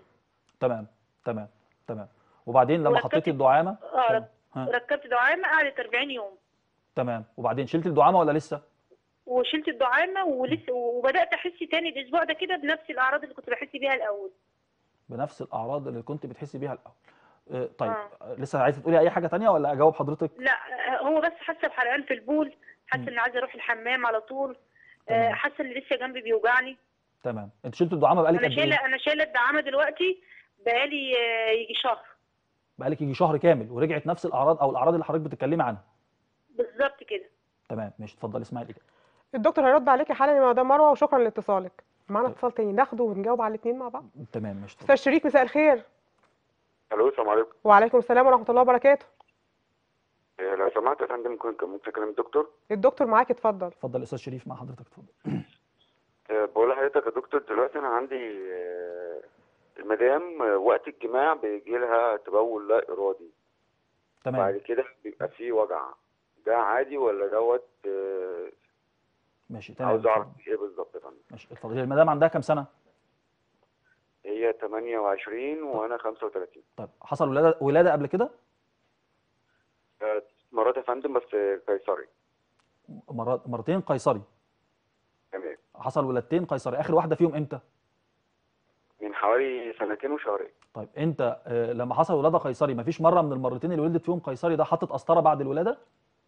تمام. وبعدين لما حطيتي الدعامه ركبت دعامه قعدت 40 يوم. تمام. وبعدين شلت الدعامه ولا لسه؟ وشلت الدعامه ولسه، وبدات احس تاني الاسبوع ده كده بنفس الاعراض اللي كنت بحس بيها الاول. بنفس الاعراض اللي كنت بتحسي بيها الاول. طيب لسه عايزه تقولي اي حاجه تانية ولا اجاوب حضرتك؟ لا، هو بس حاسه بحرقان في البول، حاسه ان عايزه اروح الحمام على طول، حاسه ان لسه جنبي بيوجعني. تمام. انت شلت الدعامه بقالك قد ايه؟ انا شايله الدعامه دلوقتي بقالي يجي شهر. بقالك يجي شهر كامل ورجعت نفس الاعراض او الاعراض اللي حضرتك بتتكلمي عنها؟ بالظبط كده. تمام، ماشي، اتفضلي اسمعي الاجابه. الدكتور هيرد عليكي حالا يا مدام مروه، وشكرا لاتصالك. معانا اتصال تاني ناخده ونجاوب على الاثنين مع بعض. تمام ماشي. استاذ شريف مساء الخير. الو، السلام عليكم. وعليكم السلام ورحمه الله وبركاته. لو سمحت يا فندم، ممكن اكلم الدكتور؟ الدكتور معاك، اتفضل. اتفضل استاذ شريف مع حضرتك، اتفضل. بقول لحضرتك يا دكتور، دلوقتي انا عندي المدام وقت الجماع بيجي لها تبول لا ارادي. تمام. بعد كده بيبقى فيه وجع. ده عادي ولا دوت؟ ماشي تمام. عاوز اعرف اتفضل. ايه بالظبط يا فندم. ماشي اتفضل. هي المدام عندها كام سنه؟ هي 28 وانا 35. طيب حصل ولاده قبل كده؟ مرات يا فندم، بس قيصري. مرتين قيصري. تمام. حصل ولادتين قيصري، اخر واحده فيهم امتى؟ من حوالي سنتين وشهرين. طيب انت لما حصل ولاده قيصري مفيش مره من المرتين اللي ولدت فيهم قيصري ده حطت قسطره بعد الولاده؟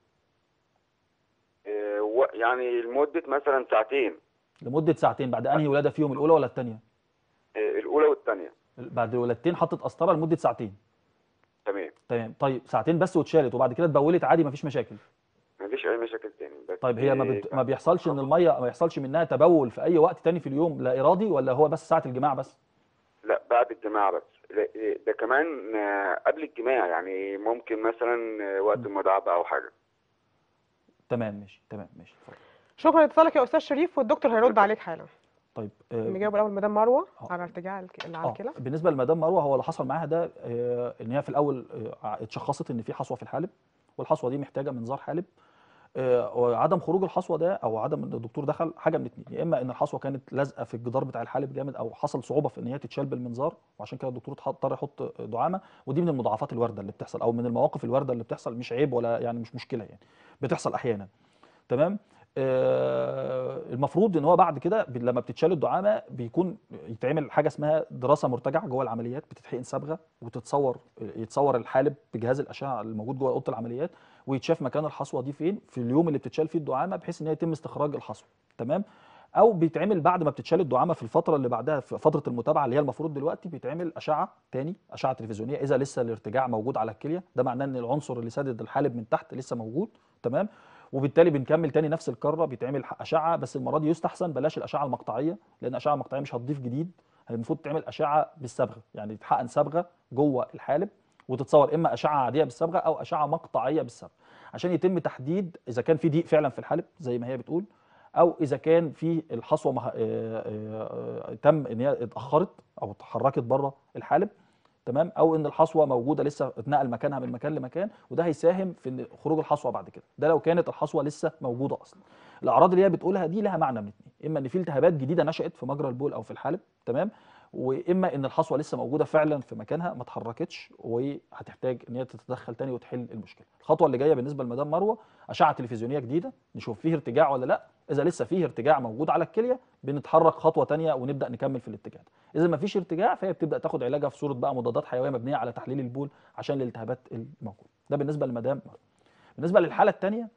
يعني لمده مثلا ساعتين. لمده ساعتين بعد انهي ولاده فيهم، الاولى ولا الثانيه؟ الاولى والثانيه. بعد الولادتين حطت قسطره لمده ساعتين. تمام. تمام. طيب ساعتين بس واتشالت وبعد كده اتبولت عادي مفيش مشاكل؟ مفيش اي مشاكل تاني. بس طيب هي ما بيحصلش ان الميه ما يحصلش منها تبول في اي وقت تاني في اليوم لا ارادي، ولا هو بس ساعه الجماع بس؟ لا، بعد الجماع بس. ده كمان قبل الجماع، يعني ممكن مثلا وقت المداعبة او حاجة. تمام ماشي. تمام ماشي اتفضل. شكرا لاتصالك يا استاذ شريف، والدكتور هيرد عليك حالا. طيب نجاوب الاول مدام مروه على ارتجاع اللي على الكلى. بالنسبه لمدام مروه، هو اللي حصل معاها ده ان هي في الاول اتشخصت ان في حصوه في الحالب، والحصوه دي محتاجه منظار حالب. وعدم خروج الحصوه ده او عدم ان الدكتور دخل حاجه من اتنين، يا اما ان الحصوه كانت لازقه في الجدار بتاع الحالب جامد، او حصل صعوبه في ان هي تتشال بالمنظار، وعشان كده الدكتور اضطر يحط دعامه. ودي من المضاعفات الوارده اللي بتحصل، او من المواقف الوارده اللي بتحصل، مش عيب ولا يعني مش مشكله، يعني بتحصل احيانا. تمام. المفروض ان هو بعد كده لما بتتشال الدعامه بيكون يتعمل حاجه اسمها دراسه مرتجعه جوه العمليات، بتتحقن صبغه يتصور الحالب بجهاز الاشعه الموجود جوه اوضه العمليات، ويتشاف مكان الحصوه دي فين في اليوم اللي بتتشال فيه الدعامه، بحيث ان هي يتم استخراج الحصوه. تمام. او بيتعمل بعد ما بتتشال الدعامه في الفتره اللي بعدها، في فتره المتابعه اللي هي المفروض دلوقتي، بيتعمل اشعه تاني، اشعه تلفزيونيه اذا لسه الارتجاع موجود على الكليه، ده معناه ان العنصر اللي سادد الحالب من تحت لسه موجود. تمام. وبالتالي بنكمل تاني نفس الكره، بيتعمل اشعه، بس المره دي يستحسن بلاش الاشعه المقطعيه، لان الاشعه المقطعيه مش هتضيف جديد. المفروض تعمل اشعه بالصبغه، يعني يتحقن صبغه جوه الحالب وتتصور اما اشعه عاديه بالصبغه او اشعه مقطعيه بالصبغه، عشان يتم تحديد اذا كان في ضيق فعلا في الحالب زي ما هي بتقول، او اذا كان في الحصوه تم ان هي اتاخرت او اتحركت بره الحالب. تمام. او ان الحصوه موجوده لسه اتنقل مكانها من مكان لمكان، وده هيساهم في ان خروج الحصوه بعد كده، ده لو كانت الحصوه لسه موجوده اصلا. الاعراض اللي هي بتقولها دي لها معنى من اتنين، اما ان في التهابات جديده نشات في مجرى البول او في الحالب. تمام. واما ان الحصوه لسه موجوده فعلا في مكانها ما اتحركتش، وهتحتاج ان هي تتدخل تاني وتحل المشكله. الخطوه اللي جايه بالنسبه لمدام مروه اشعه تلفزيونيه جديده، نشوف فيه ارتجاع ولا لا. اذا لسه فيه ارتجاع موجود على الكليه بنتحرك خطوه تانيه ونبدا نكمل في الاتجاه ده. اذا ما فيش ارتجاع فهي بتبدا تاخد علاجها في صوره بقى مضادات حيويه مبنيه على تحليل البول عشان الالتهابات الموجوده. ده بالنسبه لمدام مروه. بالنسبه للحاله الثانيه،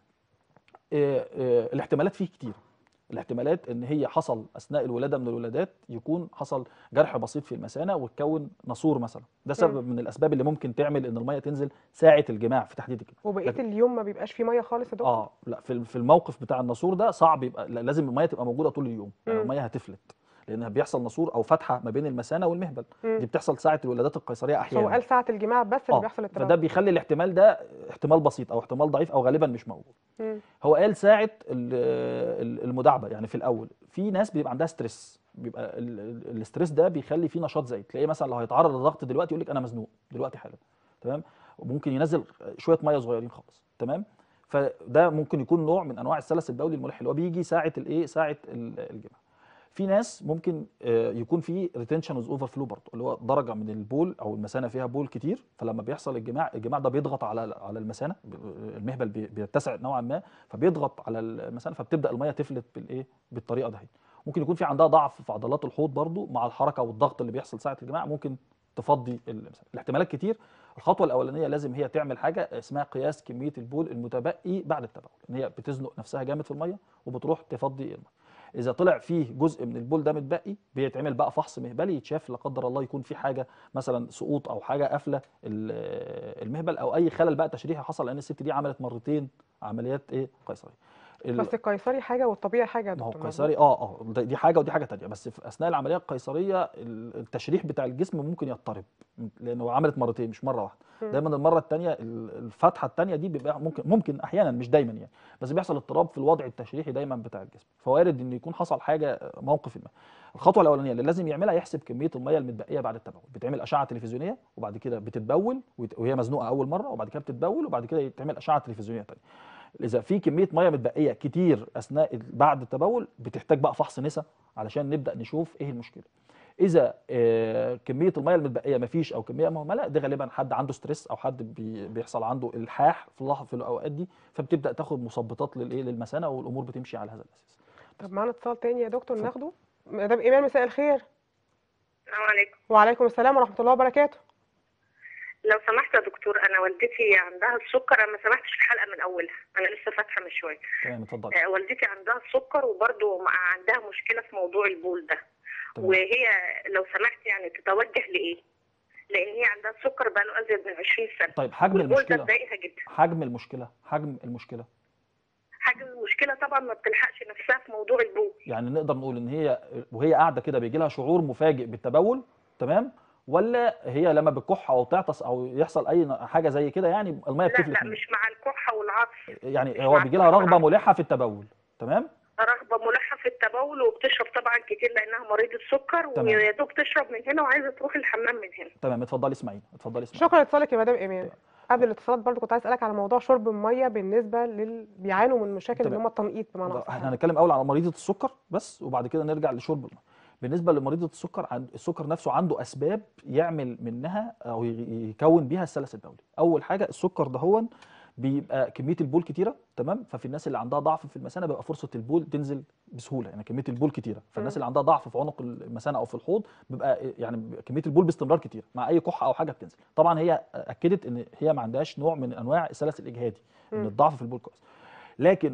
الاحتمالات فيه كتير. الاحتمالات ان هي حصل اثناء الولاده من الولادات يكون حصل جرح بسيط في المثانه وتكون ناسور مثلا، ده سبب من الاسباب اللي ممكن تعمل ان الميه تنزل ساعه الجماع في تحديد الجماع. وبقيه اليوم ما بيبقاش فيه ميه خالص يا دكتور؟ لا، في الموقف بتاع الناسور ده صعب يبقى، لازم الميه تبقى موجوده طول اليوم، يعني الميه هتفلت لانها بيحصل ناسور او فتحه ما بين المثانه والمهبل. دي بتحصل ساعه الولادات القيصريه احيانا. هو قال ساعه الجماع بس اللي بيحصل التبول، فده بيخلي الاحتمال ده احتمال بسيط او احتمال ضعيف او غالبا مش موجود. هو قال ساعه المداعبه، يعني في الاول في ناس بيبقى عندها ستريس، بيبقى الاستريس ده بيخلي فيه نشاط زايد، تلاقيه مثلا لو هيتعرض لضغط دلوقتي يقول لك انا مزنوق دلوقتي حالا. تمام. وممكن ينزل شويه ميه صغيرين خالص. تمام. فده ممكن يكون نوع من انواع السلس البولي الملح اللي هو بيجي ساعه ساعه الجماع. في ناس ممكن يكون في ريتنشن ويز اوفر فلو برضه، اللي هو درجه من البول او المثانه فيها بول كتير، فلما بيحصل الجماع ده بيضغط على المثانه، المهبل بيتسع نوعا ما، فبيضغط على المثانه فبتبدا الميه تفلت بالطريقه دي. ممكن يكون في عندها ضعف في عضلات الحوض برضه مع الحركه والضغط اللي بيحصل ساعه الجماع، ممكن تفضي المثانه. الاحتمالات كتير. الخطوه الاولانيه لازم هي تعمل حاجه اسمها قياس كميه البول المتبقي بعد التبول، ان هي بتزنق نفسها جامد في الميه وبتروح تفضي الميه. اذا طلع فيه جزء من البول ده متبقي بيتعمل بقى فحص مهبلي، يتشاف لا قدر الله يكون في حاجه مثلا سقوط او حاجه قافله المهبل او اي خلل بقى تشريحي حصل، لان الست دي عملت مرتين عمليات قيصريه. بس القيصري حاجه والطبيعي حاجه يا ما هو دكتور، القيصري مظبوط؟ دي حاجه ودي حاجه تانية، بس في اثناء العمليه القيصريه التشريح بتاع الجسم ممكن يضطرب، لانه عملت مرتين مش مره واحده. مم. دايما المره الثانيه الفتحه الثانيه دي بيبقى ممكن احيانا مش دايما يعني، بس بيحصل اضطراب في الوضع التشريحي دايما بتاع الجسم، فوارد ان يكون حصل حاجه موقف ما. الخطوه الاولانيه اللي لازم يعملها يحسب كميه الميه المتبقيه بعد التبول، بتعمل اشعه تلفزيونيه وبعد كده بتتبول وهي مزنوقه اول مره، وبعد كده بتتبول وبعد كده يتعمل اشعه تلفزيونيه ثانيه. اذا في كميه ميه متبقيه كتير اثناء بعد التبول بتحتاج بقى فحص نسا علشان نبدا نشوف ايه المشكله. اذا كميه الميه المتبقيه مفيش او كميه مهمله، ده غالبا حد عنده ستريس او حد بيحصل عنده الحاح في الاوقات دي، فبتبدا تاخد مثبطات للمثانه والامور بتمشي على هذا الاساس. طب معانا اتصال تاني يا دكتور اتفضل. ناخده. مدام ايمان، مساء الخير. السلام عليكم. وعليكم السلام ورحمه الله وبركاته. لو سمحت يا دكتور، انا والدتي عندها السكر. انا ما سمعتش الحلقه من اولها، انا لسه فاتحه من شويه. تمام اتفضل. والدتي عندها السكر وبرضه عندها مشكله في موضوع البول ده. تمام. وهي لو سمحت يعني تتوجه لايه؟ لان هي عندها السكر بقى له ازيد من 20 سنه. طيب حجم والبول ده المشكله، مضايقها جدا. حجم المشكله حجم المشكله طبعا ما بتلحقش نفسها في موضوع البول. يعني نقدر نقول ان هي وهي قاعده كده بيجي لها شعور مفاجئ بالتبول، تمام؟ ولا هي لما بتكح او تعطس او يحصل اي حاجه زي كده يعني الميه لا بتفلت لا، منها؟ مش مع الكحه والعطس. يعني مش هو مع بيجي لها الكحة رغبه والعطس. ملحه في التبول، تمام؟ رغبه ملحه في التبول، وبتشرب طبعا كتير لانها مريضه سكر، تمام. ويا دوب تشرب من هنا وعايزه تروح الحمام من هنا. تمام اتفضلي اسمعيني، اتفضلي اسمعيني. شكرا لاتصالك يا مدام ايمان. قبل الاتصالات برضو كنت عايز اسالك على موضوع شرب الميه بالنسبه بيعانوا من مشاكل اللي تمام. هم التنقيط بمعنى اصح. احنا هنتكلم اول على مريضه السكر بس، وبعد كده نرجع لشرب الميه. بالنسبه لمريضه السكر، السكر نفسه عنده اسباب يعمل منها او يكون بيها السلس البولي. اول حاجه السكر ده هو بيبقى كميه البول كتيره، تمام؟ ففي الناس اللي عندها ضعف في المثانه بيبقى فرصه البول تنزل بسهوله، يعني كميه البول كتيره. فالناس اللي عندها ضعف في عنق المثانه او في الحوض بيبقى يعني كميه البول باستمرار كتير، مع اي كحه او حاجه بتنزل. طبعا هي اكدت ان هي ما عندهاش نوع من انواع السلس الاجهادي، ان الضعف في البول كويس. لكن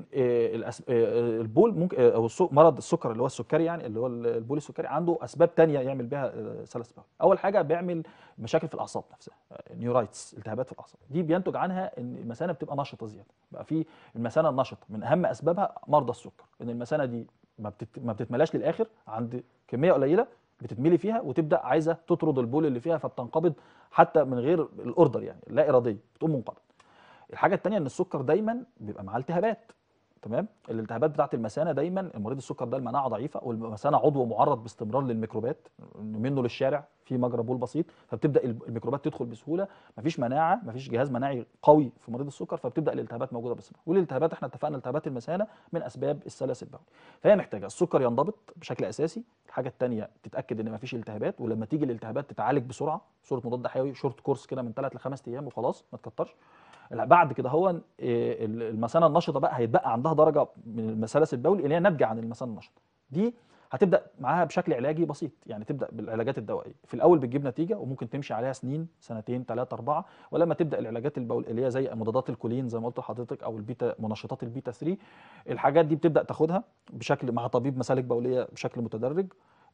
البول ممكن او مرض السكر اللي هو السكري، يعني اللي هو البول السكري، عنده اسباب تانية يعمل بها سلس بول. اول حاجه بيعمل مشاكل في الاعصاب نفسها، نيورايتس، التهابات في الاعصاب. دي بينتج عنها ان المثانه بتبقى نشطه زياده، بقى في المثانه النشطه من اهم اسبابها مرضى السكر، ان المثانه دي ما بتتملاش للاخر، عند كميه قليله بتتملي فيها وتبدا عايزه تطرد البول اللي فيها، فبتنقبض حتى من غير الاوردر، يعني لا اراديه بتقوم منقبض. الحاجه الثانيه ان السكر دايما بيبقى معاه التهابات، تمام؟ الالتهابات بتاعت المثانه دايما، المريض السكر ده المناعه ضعيفه، والمثانه عضو معرض باستمرار للميكروبات، منه للشارع في مجرى بول بسيط، فبتبدا الميكروبات تدخل بسهوله، مفيش مناعه، مفيش جهاز مناعي قوي في مريض السكر، فبتبدا الالتهابات موجوده باستمرار. والالتهابات احنا اتفقنا التهابات المثانه من اسباب السلس البولي، فهي محتاجه السكر ينضبط بشكل اساسي. الحاجه الثانيه تتاكد ان مفيش التهابات، ولما تيجي الالتهابات تتعالج بسرعه، صوره مضاد حيوي شورت كورس كده من 3 ل 5 ايام وخلاص، ما تكترش. بعد كده هو المثانه النشطه بقى هيتبقى عندها درجه من السلس البولي اللي هي ناتجه عن المثانه النشطه دي، هتبدا معاها بشكل علاجي بسيط، يعني تبدا بالعلاجات الدوائيه. في الاول بتجيب نتيجه وممكن تمشي عليها سنين، سنتين، 3، 4، ولما تبدا العلاجات البول اللي هي زي مضادات الكولين زي ما قلت لحضرتك، او البيتا، منشطات البيتا 3، الحاجات دي بتبدا تاخدها بشكل مع طبيب مسالك بوليه بشكل متدرج.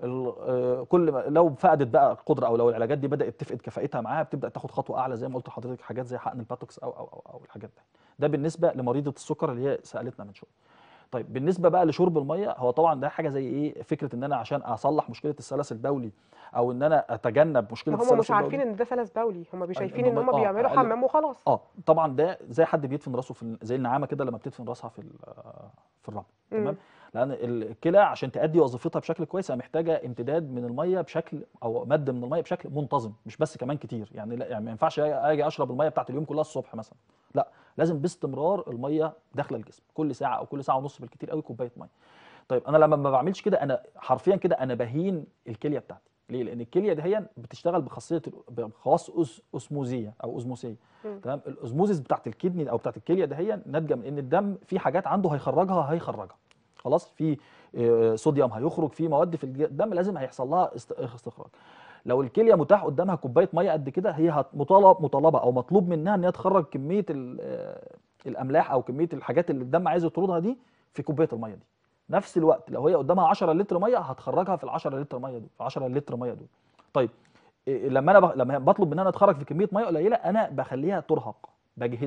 كل ما لو فقدت بقى القدره، او لو العلاجات دي بدات تفقد كفاءتها معاها، بتبدا تاخد خطوه اعلى زي ما قلت لحضرتك، حاجات زي حقن الباتوكس او الحاجات دي. ده بالنسبه لمريضه السكر اللي هي سالتنا من شويه. طيب بالنسبه بقى لشرب الميه، هو طبعا ده حاجه زي ايه، فكره ان انا عشان اصلح مشكله السلس البولي او ان انا اتجنب مشكله ما السلس هم مش البولي، عارفين ان ده سلس بولي، هم شايفين إن ان هم بيعملوا حمام وخلاص. طبعا ده زي حد بيدفن راسه زي النعامه كده لما بتدفن راسها في الرمل، تمام؟ لان الكلى عشان تؤدي وظيفتها بشكل كويس محتاجه امتداد من الميه بشكل، او مد من الميه بشكل منتظم، مش بس كمان كتير. يعني لا، يعني ما ينفعش اجي اشرب الميه بتاعت اليوم كلها الصبح مثلا، لا، لازم باستمرار الميه داخله الجسم، كل ساعه او كل ساعه ونص بالكتير قوي كوبايه ميه. طيب انا لما ما بعملش كده، انا حرفيا كده انا بهين الكليه بتاعتي. ليه؟ لان الكليه دي هي بتشتغل بخواص اسموزيه او اوزموسيه، تمام؟ الاوزموزيس بتاعت الكدني او بتاعت الكليه ده هي ناتجه من ان الدم في حاجات عنده هيخرجها خلاص، في صوديوم هيخرج، في مواد في الدم لازم هيحصل لها استخراج. لو الكليه متاح قدامها كوبايه ميه قد كده، هي مطالبه او مطلوب منها ان هي تخرج كميه الاملاح او كميه الحاجات اللي الدم عايز يطردها دي في كوبايه الميه دي. نفس الوقت لو هي قدامها 10 لتر ميه هتخرجها في ال 10 لتر ميه دول، في 10 لتر ميه دول. طيب لما انا لما بطلب منها انها تخرج في كميه ميه قليله، انا بخليها ترهق، بجهدها،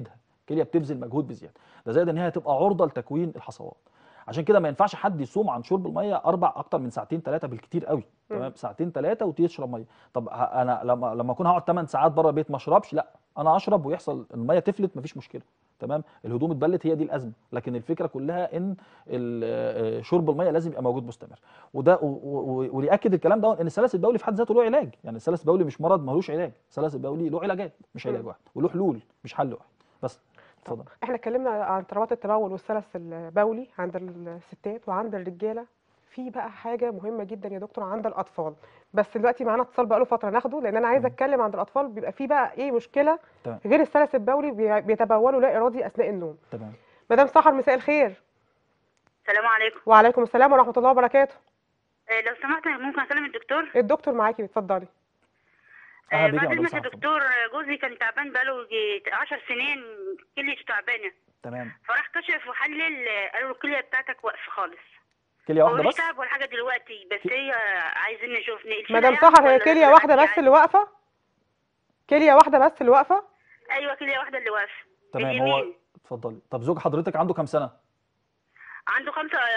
الكليه بتبذل مجهود بزياده، ده زائد ان هي هتبقى عرضه لتكوين الحصوات. عشان كده ما ينفعش حد يصوم عن شرب الميه اكتر من ساعتين 3 بالكتير قوي، تمام؟ ساعتين 3 وتشرب ميه. طب انا لما اكون هقعد 8 ساعات بره البيت ما اشربش، لا انا اشرب ويحصل الميه تفلت مفيش مشكله، تمام؟ الهدوم اتبلت، هي دي الازمه. لكن الفكره كلها ان شرب الميه لازم يبقى موجود مستمر. وده واللي ياكد الكلام ده ان السلس البولي في حد ذاته له علاج، يعني السلس البولي مش مرض ملوش علاج، السلس البولي له علاجات مش علاج واحد، وله حلول مش حل واحد بس. اتفضل. احنا اتكلمنا عن اضطرابات التبول والسلس البولي عند الستات وعند الرجاله. في بقى حاجه مهمه جدا يا دكتور عند الاطفال، بس دلوقتي معانا اتصال بقى له فتره ناخده، لان انا عايزه اتكلم عند الاطفال. بيبقى في بقى ايه مشكله تمام. غير السلس البولي، بيتبولوا لا ارادي اثناء النوم. تمام. مدام سحر، مساء الخير. السلام عليكم. وعليكم السلام ورحمه الله وبركاته. لو سمحت ممكن اكلم الدكتور؟ الدكتور معاكي، اتفضلي. اهلا بيك بعد يا مدام اذنك يا سحر. دكتور، جوزي كان تعبان بقاله 10 سنين، كليته تعبانه. تمام. فراح كشف وحلل، قالوا له الكليه بتاعتك واقفه خالص. كليه هو واحده مش بس؟ تعب ولا حاجه دلوقتي، بس هي عايزين نشوف نقفلها مدام يعني سحر، هي ولا كليه واحده بس اللي واقفه؟ كليه واحده بس اللي واقفه؟ ايوه كليه واحده اللي واقفه. تمام. هو اتفضلي. طب زوج حضرتك عنده كام سنه؟ عنده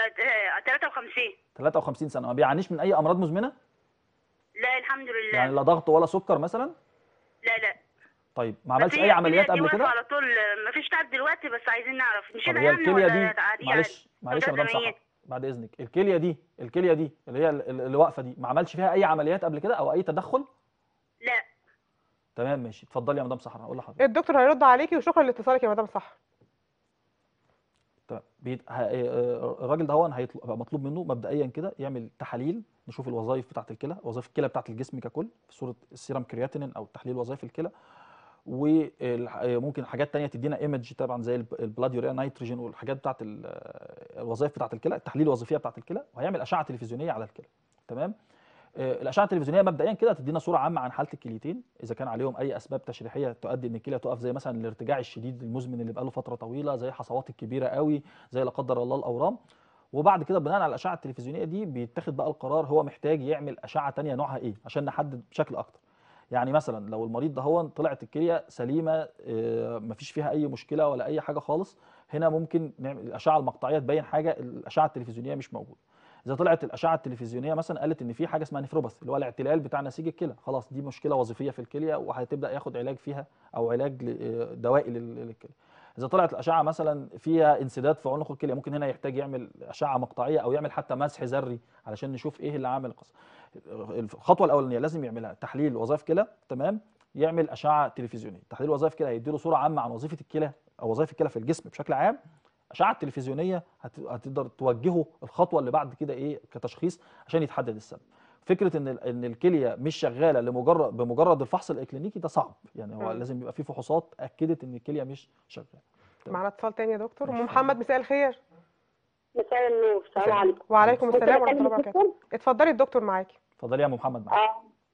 53. 53 سنه. ما بيعانيش من اي امراض مزمنه؟ لا الحمد لله. يعني لا ضغط ولا سكر مثلا؟ لا. طيب ما عملش بس اي هي عمليات الكلية دي قبل كده؟ واقفة على طول، مفيش تعب دلوقتي، بس عايزين نعرف طب نشيلها هي يعني الكليه ولا دي، عادية؟ معلش يا مدام سحر بعد اذنك، الكليه دي اللي هي اللي واقفه دي، ما عملش فيها اي عمليات قبل كده او اي تدخل؟ لا. تمام ماشي. اتفضلي يا مدام سحر، هقول لحضرتك. الدكتور هيرد عليكي، وشكرا لاتصالك يا مدام سحر. تمام. الراجل ده هيبقى مطلوب منه مبدئيا كده يعمل تحاليل، نشوف الوظائف بتاعه الكلى، وظائف الكلى بتاعه الجسم ككل في صوره السيرم كرياتينين او تحليل وظائف الكلى. وممكن حاجات تانية تدينا ايمج طبعا زي البلاد يوريا نيتروجين والحاجات بتاعه الوظائف بتاعه الكلى، التحليل الوظيفيه بتاعه الكلى، وهيعمل اشعه تلفزيونيه على الكلى. تمام. الاشعه التلفزيونيه مبدئيا كده هتدينا صوره عامه عن حاله الكليتين، اذا كان عليهم اي اسباب تشريحيه تؤدي ان الكليه تقف، زي مثلا الارتجاع الشديد المزمن اللي بقاله فتره طويله، زي حصوات الكبيره قوي، زي لا قدر الله الاورام. وبعد كده بناء على الاشعه التلفزيونيه دي بيتاخد بقى القرار هو محتاج يعمل اشعه ثانيه نوعها ايه عشان نحدد بشكل اكتر. يعني مثلا لو المريض ده طلعت الكليه سليمه، مفيش فيها اي مشكله ولا اي حاجه خالص، هنا ممكن نعمل الاشعه المقطعيه تبين حاجه الاشعه التلفزيونيه مش موجوده. اذا طلعت الاشعه التلفزيونيه مثلا قالت ان في حاجه اسمها نفروباث اللي هو الاعتلال بتاع نسيج الكلى، خلاص دي مشكله وظيفيه في الكليه وهتبدا ياخد علاج فيها او علاج دوائي للكلى. اذا طلعت الاشعه مثلا فيها انسداد في عنق الكليه، ممكن هنا يحتاج يعمل اشعه مقطعيه او يعمل حتى مسح ذري علشان نشوف ايه اللي عامل القصه. الخطوه الاولانيه لازم يعملها تحليل وظائف كلى، تمام، يعمل اشعه تلفزيونيه. تحليل وظائف كلى هيديله صوره عامه عن وظيفه الكلى او وظائف الكلى في الجسم بشكل عام. اشعه تلفزيونيه هتقدر توجهه الخطوه اللي بعد كده ايه كتشخيص عشان يتحدد السبب. فكره ان الكليه مش شغاله بمجرد الفحص الاكلينيكي ده صعب، يعني هو لازم يبقى في فحوصات اكدت ان الكليه مش شغاله. معانا اتصال تاني يا دكتور. ام محمد، مساء الخير. مساء النور. السلام عليكم. وعليكم السلام ورحمه الله وبركاته. اتفضلي الدكتور معاكي. اتفضلي يا ام محمد معاكي.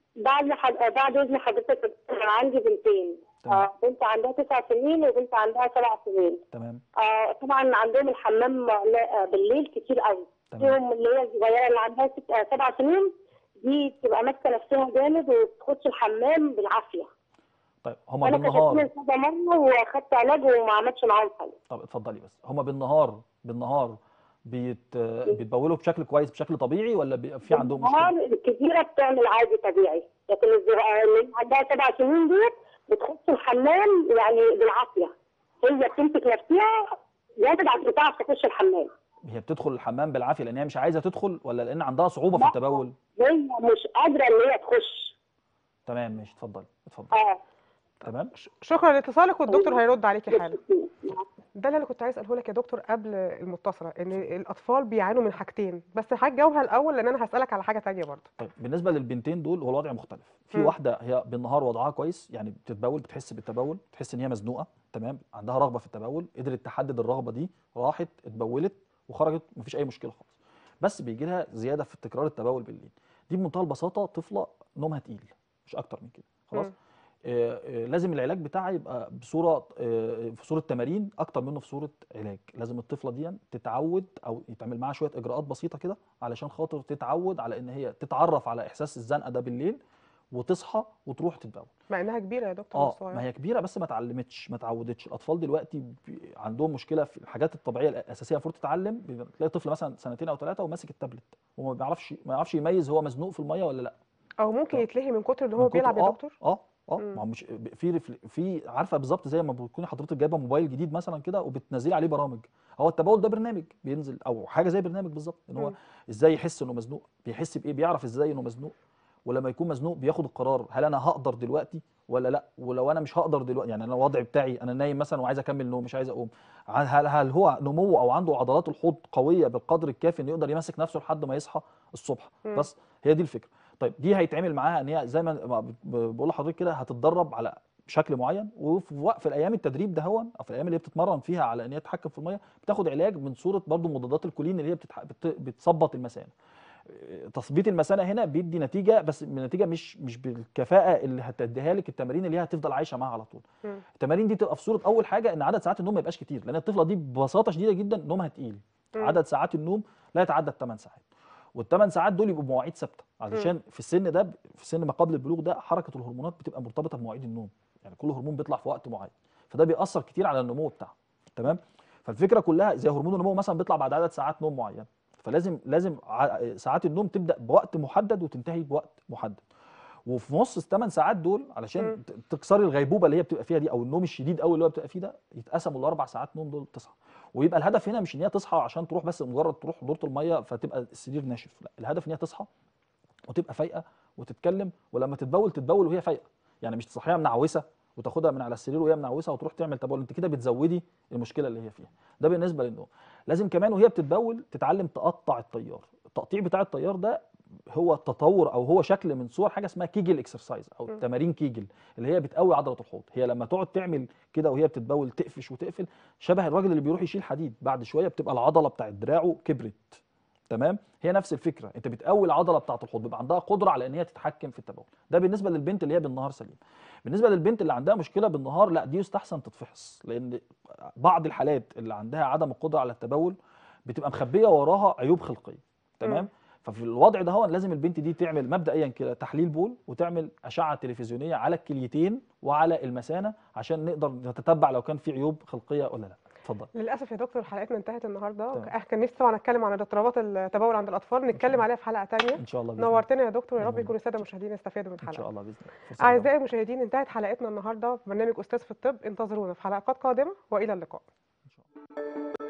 بعد اذن حضرتك انا عندي بنتين. بنت عندها 9 سنين وبنت عندها 7 سنين. تمام. طبعا عندهم الحمام بالليل كتير قوي. فيهم اللي هي الصغيره اللي عندها 7 سنين دي بتبقى ماسكه نفسها جامد وبتخش الحمام بالعافيه. طيب هما بالنهار؟ انا كشفت كذا مره واخدت علاج وما عملتش معاهم حاجه. طب اتفضلي بس، هما بالنهار بيتبولوا بشكل كويس بشكل طبيعي ولا بيبقى في عندهم مشكله؟ الكبيره بتعمل عادي طبيعي، لكن اللي عندها 7 سنين دي بتخش الحمام يعني بالعافيه. هي بتمسك نفسها جامد عشان تعرف تخش الحمام. هي بتدخل الحمام بالعافيه لان هي مش عايزه تدخل ولا لان عندها صعوبه في التبول؟ هي مش قادره ان هي تخش. تمام ماشي. اتفضلي. تمام. شكرا لاتصالك، والدكتور هيرد عليكي حالا. ده اللي انا كنت عايز اساله لك يا دكتور قبل المتصله، ان الاطفال بيعانوا من حاجتين، بس هتجاوبها الاول لان انا هسالك على حاجه ثانيه برضه. طيب بالنسبه للبنتين دول هو الوضع مختلف. في واحده هي بالنهار وضعها كويس، يعني بتتبول، بتحس بالتبول، بتحس ان هي مزنوقه، تمام، عندها رغبه في التبول، قدرت تحدد الرغبه دي، راحت اتبولت وخرجت مفيش اي مشكله خالص. بس بيجي لها زياده في تكرار التبول بالليل. دي بمنتهى البساطه طفله نومها تقيل، مش اكتر من كده، خلاص. لازم العلاج بتاعها يبقى في صوره تمارين اكتر منه في صوره علاج. لازم الطفله دي تتعود او يتعمل معاها شويه اجراءات بسيطه كده علشان خاطر تتعود على ان هي تتعرف على احساس الزنقه ده بالليل وتصحى وتروح تتبول. مع انها كبيره يا دكتور مش ما صغيره. هي كبيره بس ما اتعلمتش ما اتعودتش. الاطفال دلوقتي عندهم مشكله في الحاجات الطبيعيه الاساسيه المفروض تتعلم. تلاقي طفل مثلا سنتين او 3 وماسك التابلت وما بيعرفش يميز هو مزنوق في الميه ولا لا. او ممكن يتلهي من كتر اللي من هو كتر بيلعب يا دكتور. ما هو مش في عارفه بالظبط زي ما بتكوني حضرتك جايبه موبايل جديد مثلا كده وبتنزلي عليه برامج. هو التبول ده برنامج بينزل او حاجه زي برنامج بالظبط، ان هو ازاي يحس انه مزنوق، بيحس بايه، بيعرف ازاي انه مزنوق، ولما يكون مزنوق بياخد القرار هل انا هقدر دلوقتي ولا لا. ولو انا مش هقدر دلوقتي، يعني انا الوضع بتاعي انا نايم مثلا وعايز اكمل نوم مش عايز اقوم، هل هو نمو او عنده عضلات الحوض قويه بالقدر الكافي انه يقدر يمسك نفسه لحد ما يصحى الصبح. بس هي دي الفكره. طيب دي هيتعمل معاها ان هي زي ما بقول لحضرتك كده هتتدرب على بشكل معين، وفي وقف الايام التدريب ده او في الايام اللي هي بتتمرن فيها على ان هي تتحكم في الميه بتاخد علاج من صوره برضو مضادات الكولين اللي هي بتثبط المثانه. تثبيط المثانه هنا بيدي نتيجه، بس النتيجه مش بالكفاءه اللي هتديها لك التمارين اللي هي هتفضل عايشه معاها على طول. التمارين دي تبقى في صوره اول حاجه ان عدد ساعات النوم ما يبقاش كتير، لان الطفله دي ببساطه شديده جدا نومها تقيل. عدد ساعات النوم لا يتعدى 8 ساعات، وال8 ساعات دول يبقوا بمواعيد ثابته، علشان في السن ده في سن ما قبل البلوغ ده حركه الهرمونات بتبقى مرتبطه بمواعيد النوم، يعني كل هرمون بيطلع في وقت معين، فده بيأثر كتير على النمو بتاعه. تمام. فالفكره كلها زي هرمون النمو مثلا بيطلع بعد عدد ساعات نوم معين، فلازم ساعات النوم تبدا بوقت محدد وتنتهي بوقت محدد، وفي نص ال8 ساعات دول علشان تكسري الغيبوبه اللي هي بتبقى فيها دي او النوم الشديد قوي اللي هو بتبقى فيه ده، يتقسموا ل4 ساعات نوم دول تصحى. ويبقى الهدف هنا مش ان هي تصحى عشان تروح بس مجرد تروح دوره الميه فتبقى السرير ناشف، لا، الهدف ان هي تصحى وتبقى فايقه وتتكلم، ولما تتبول وهي فايقه، يعني مش تصحيها منعوسه وتاخدها من على السرير وهي منعوسه وتروح تعمل تبول، انت كده بتزودي المشكله اللي هي فيها. ده بالنسبه للنوم. لازم كمان وهي بتتبول تتعلم تقطع التيار. التقطيع بتاع التيار ده هو تطور او هو شكل من صور حاجه اسمها كيجل اكسرسايز او تمارين كيجل، اللي هي بتقوي عضله الحوض. هي لما تقعد تعمل كده وهي بتتبول تقفش وتقفل، شبه الراجل اللي بيروح يشيل حديد، بعد شويه بتبقى العضله بتاعت دراعه كبرت. تمام. هي نفس الفكره، انت بتقوي العضله بتاعه الحوض، بيبقى عندها قدره على ان هي تتحكم في التبول. ده بالنسبه للبنت اللي هي بالنهار سليم. بالنسبه للبنت اللي عندها مشكله بالنهار، لا دي يستحسن تتفحص، لان بعض الحالات اللي عندها عدم القدره على التبول بتبقى مخبيه وراها عيوب خلقيه. تمام. ففي الوضع ده هو لازم البنت دي تعمل مبدئيا كده تحليل بول، وتعمل اشعه تلفزيونيه على الكليتين وعلى المثانه عشان نقدر نتتبع لو كان في عيوب خلقيه ولا لا. اتفضل. للاسف يا دكتور حلقتنا انتهت النهارده. كان نفسي طبعا اتكلم عن اضطرابات التبول عند الاطفال، نتكلم عليها في حلقه ثانيه ان شاء الله. نورتنا يا دكتور، يا رب يكون الساده المشاهدين استفادوا من الحلقه ان شاء الله باذن الله. اعزائي المشاهدين انتهت حلقتنا النهارده في برنامج استاذ في الطب، انتظرونا في حلقات قادمه والى اللقاء. إن شاء الله.